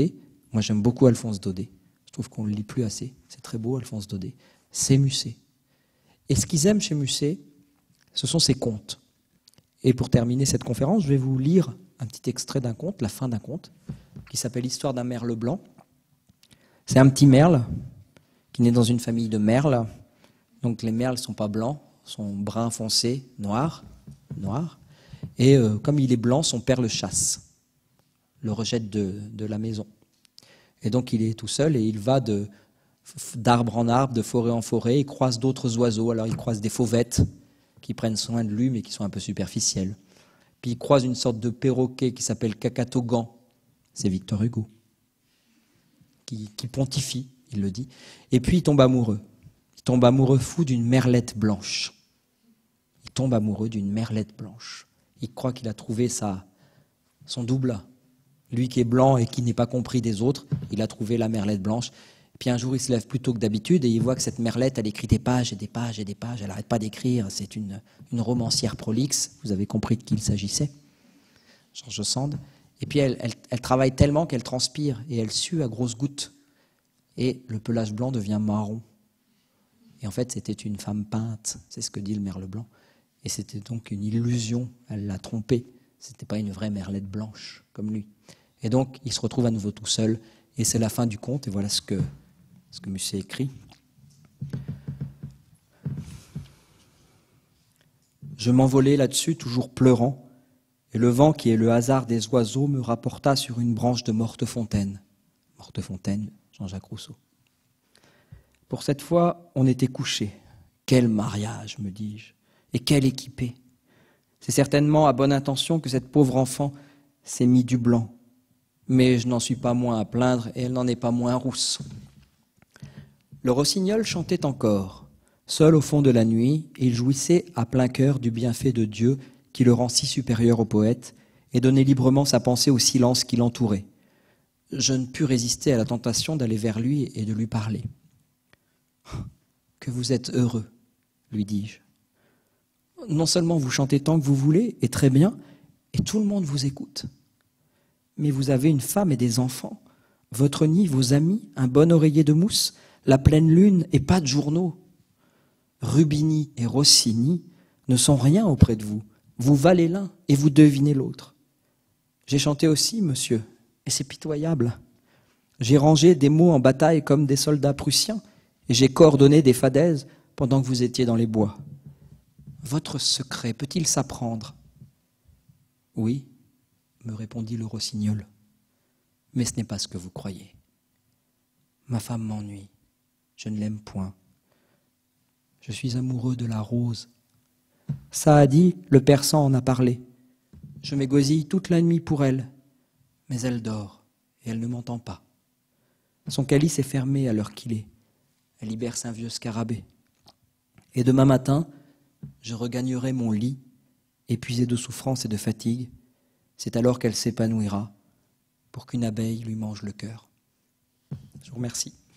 Moi, j'aime beaucoup Alphonse Daudet. Je trouve qu'on ne le lit plus assez. C'est très beau, Alphonse Daudet. C'est Musset. Et ce qu'ils aiment chez Musset, ce sont ses contes. Et pour terminer cette conférence, je vais vous lire un petit extrait d'un conte, la fin d'un conte, qui s'appelle « Histoire d'un merle blanc ». C'est un petit merle qui naît dans une famille de merles. Donc les merles ne sont pas blancs, sont brun foncé, noirs. Noir. Et euh, comme il est blanc, son père le chasse, le rejette de, de la maison. Et donc il est tout seul et il va de, d'arbre en arbre, de forêt en forêt, il croise d'autres oiseaux. Alors il croise des fauvettes qui prennent soin de lui mais qui sont un peu superficielles. Puis il croise une sorte de perroquet qui s'appelle Cacatogan, c'est Victor Hugo, qui, qui pontifie, il le dit. Et puis il tombe amoureux. Il tombe amoureux fou d'une merlette blanche. Il tombe amoureux d'une merlette blanche. Il croit qu'il a trouvé sa, son double. Lui qui est blanc et qui n'est pas compris des autres, il a trouvé la merlette blanche. Puis un jour, il se lève plus tôt que d'habitude et il voit que cette merlette, elle écrit des pages et des pages et des pages. Elle n'arrête pas d'écrire. C'est une, une romancière prolixe. Vous avez compris de qui il s'agissait. George Sand. Et puis elle, elle, elle travaille tellement qu'elle transpire et elle sue à grosses gouttes. Et le pelage blanc devient marron. Et en fait, c'était une femme peinte. C'est ce que dit le merle blanc. Et c'était donc une illusion. Elle l'a trompé. Ce n'était pas une vraie merlette blanche comme lui. Et donc, il se retrouve à nouveau tout seul. Et c'est la fin du conte. Et voilà ce que, ce que Musset écrit. Je m'envolai là-dessus, toujours pleurant. Et le vent, qui est le hasard des oiseaux, me rapporta sur une branche de Mortefontaine. Mortefontaine, Jean-Jacques Rousseau. Pour cette fois, on était couchés. Quel mariage, me dis-je. Et quel équipé. C'est certainement à bonne intention que cette pauvre enfant s'est mis du blanc. Mais je n'en suis pas moins à plaindre et elle n'en est pas moins rousse. Le rossignol chantait encore. Seul au fond de la nuit, il jouissait à plein cœur du bienfait de Dieu qui le rend si supérieur au poète et donnait librement sa pensée au silence qui l'entourait. Je ne pus résister à la tentation d'aller vers lui et de lui parler. « Que vous êtes heureux, lui dis-je. Non seulement vous chantez tant que vous voulez, et très bien, et tout le monde vous écoute. Mais vous avez une femme et des enfants, votre nid, vos amis, un bon oreiller de mousse, la pleine lune et pas de journaux. Rubini et Rossini ne sont rien auprès de vous. Vous valez l'un et vous devinez l'autre. J'ai chanté aussi, monsieur, et c'est pitoyable. J'ai rangé des mots en bataille comme des soldats prussiens, et j'ai coordonné des fadaises pendant que vous étiez dans les bois. Votre secret peut-il s'apprendre ? Oui, me répondit le rossignol, mais ce n'est pas ce que vous croyez. Ma femme m'ennuie, je ne l'aime point. Je suis amoureux de la rose. Saadi, le persan, en a parlé. Je m'égosille toute la nuit pour elle, mais elle dort et elle ne m'entend pas. Son calice est fermé à l'heure qu'il est. Elle y berce un vieux scarabée. Et demain matin, je regagnerai mon lit, épuisé de souffrance et de fatigue. C'est alors qu'elle s'épanouira pour qu'une abeille lui mange le cœur. Je vous remercie.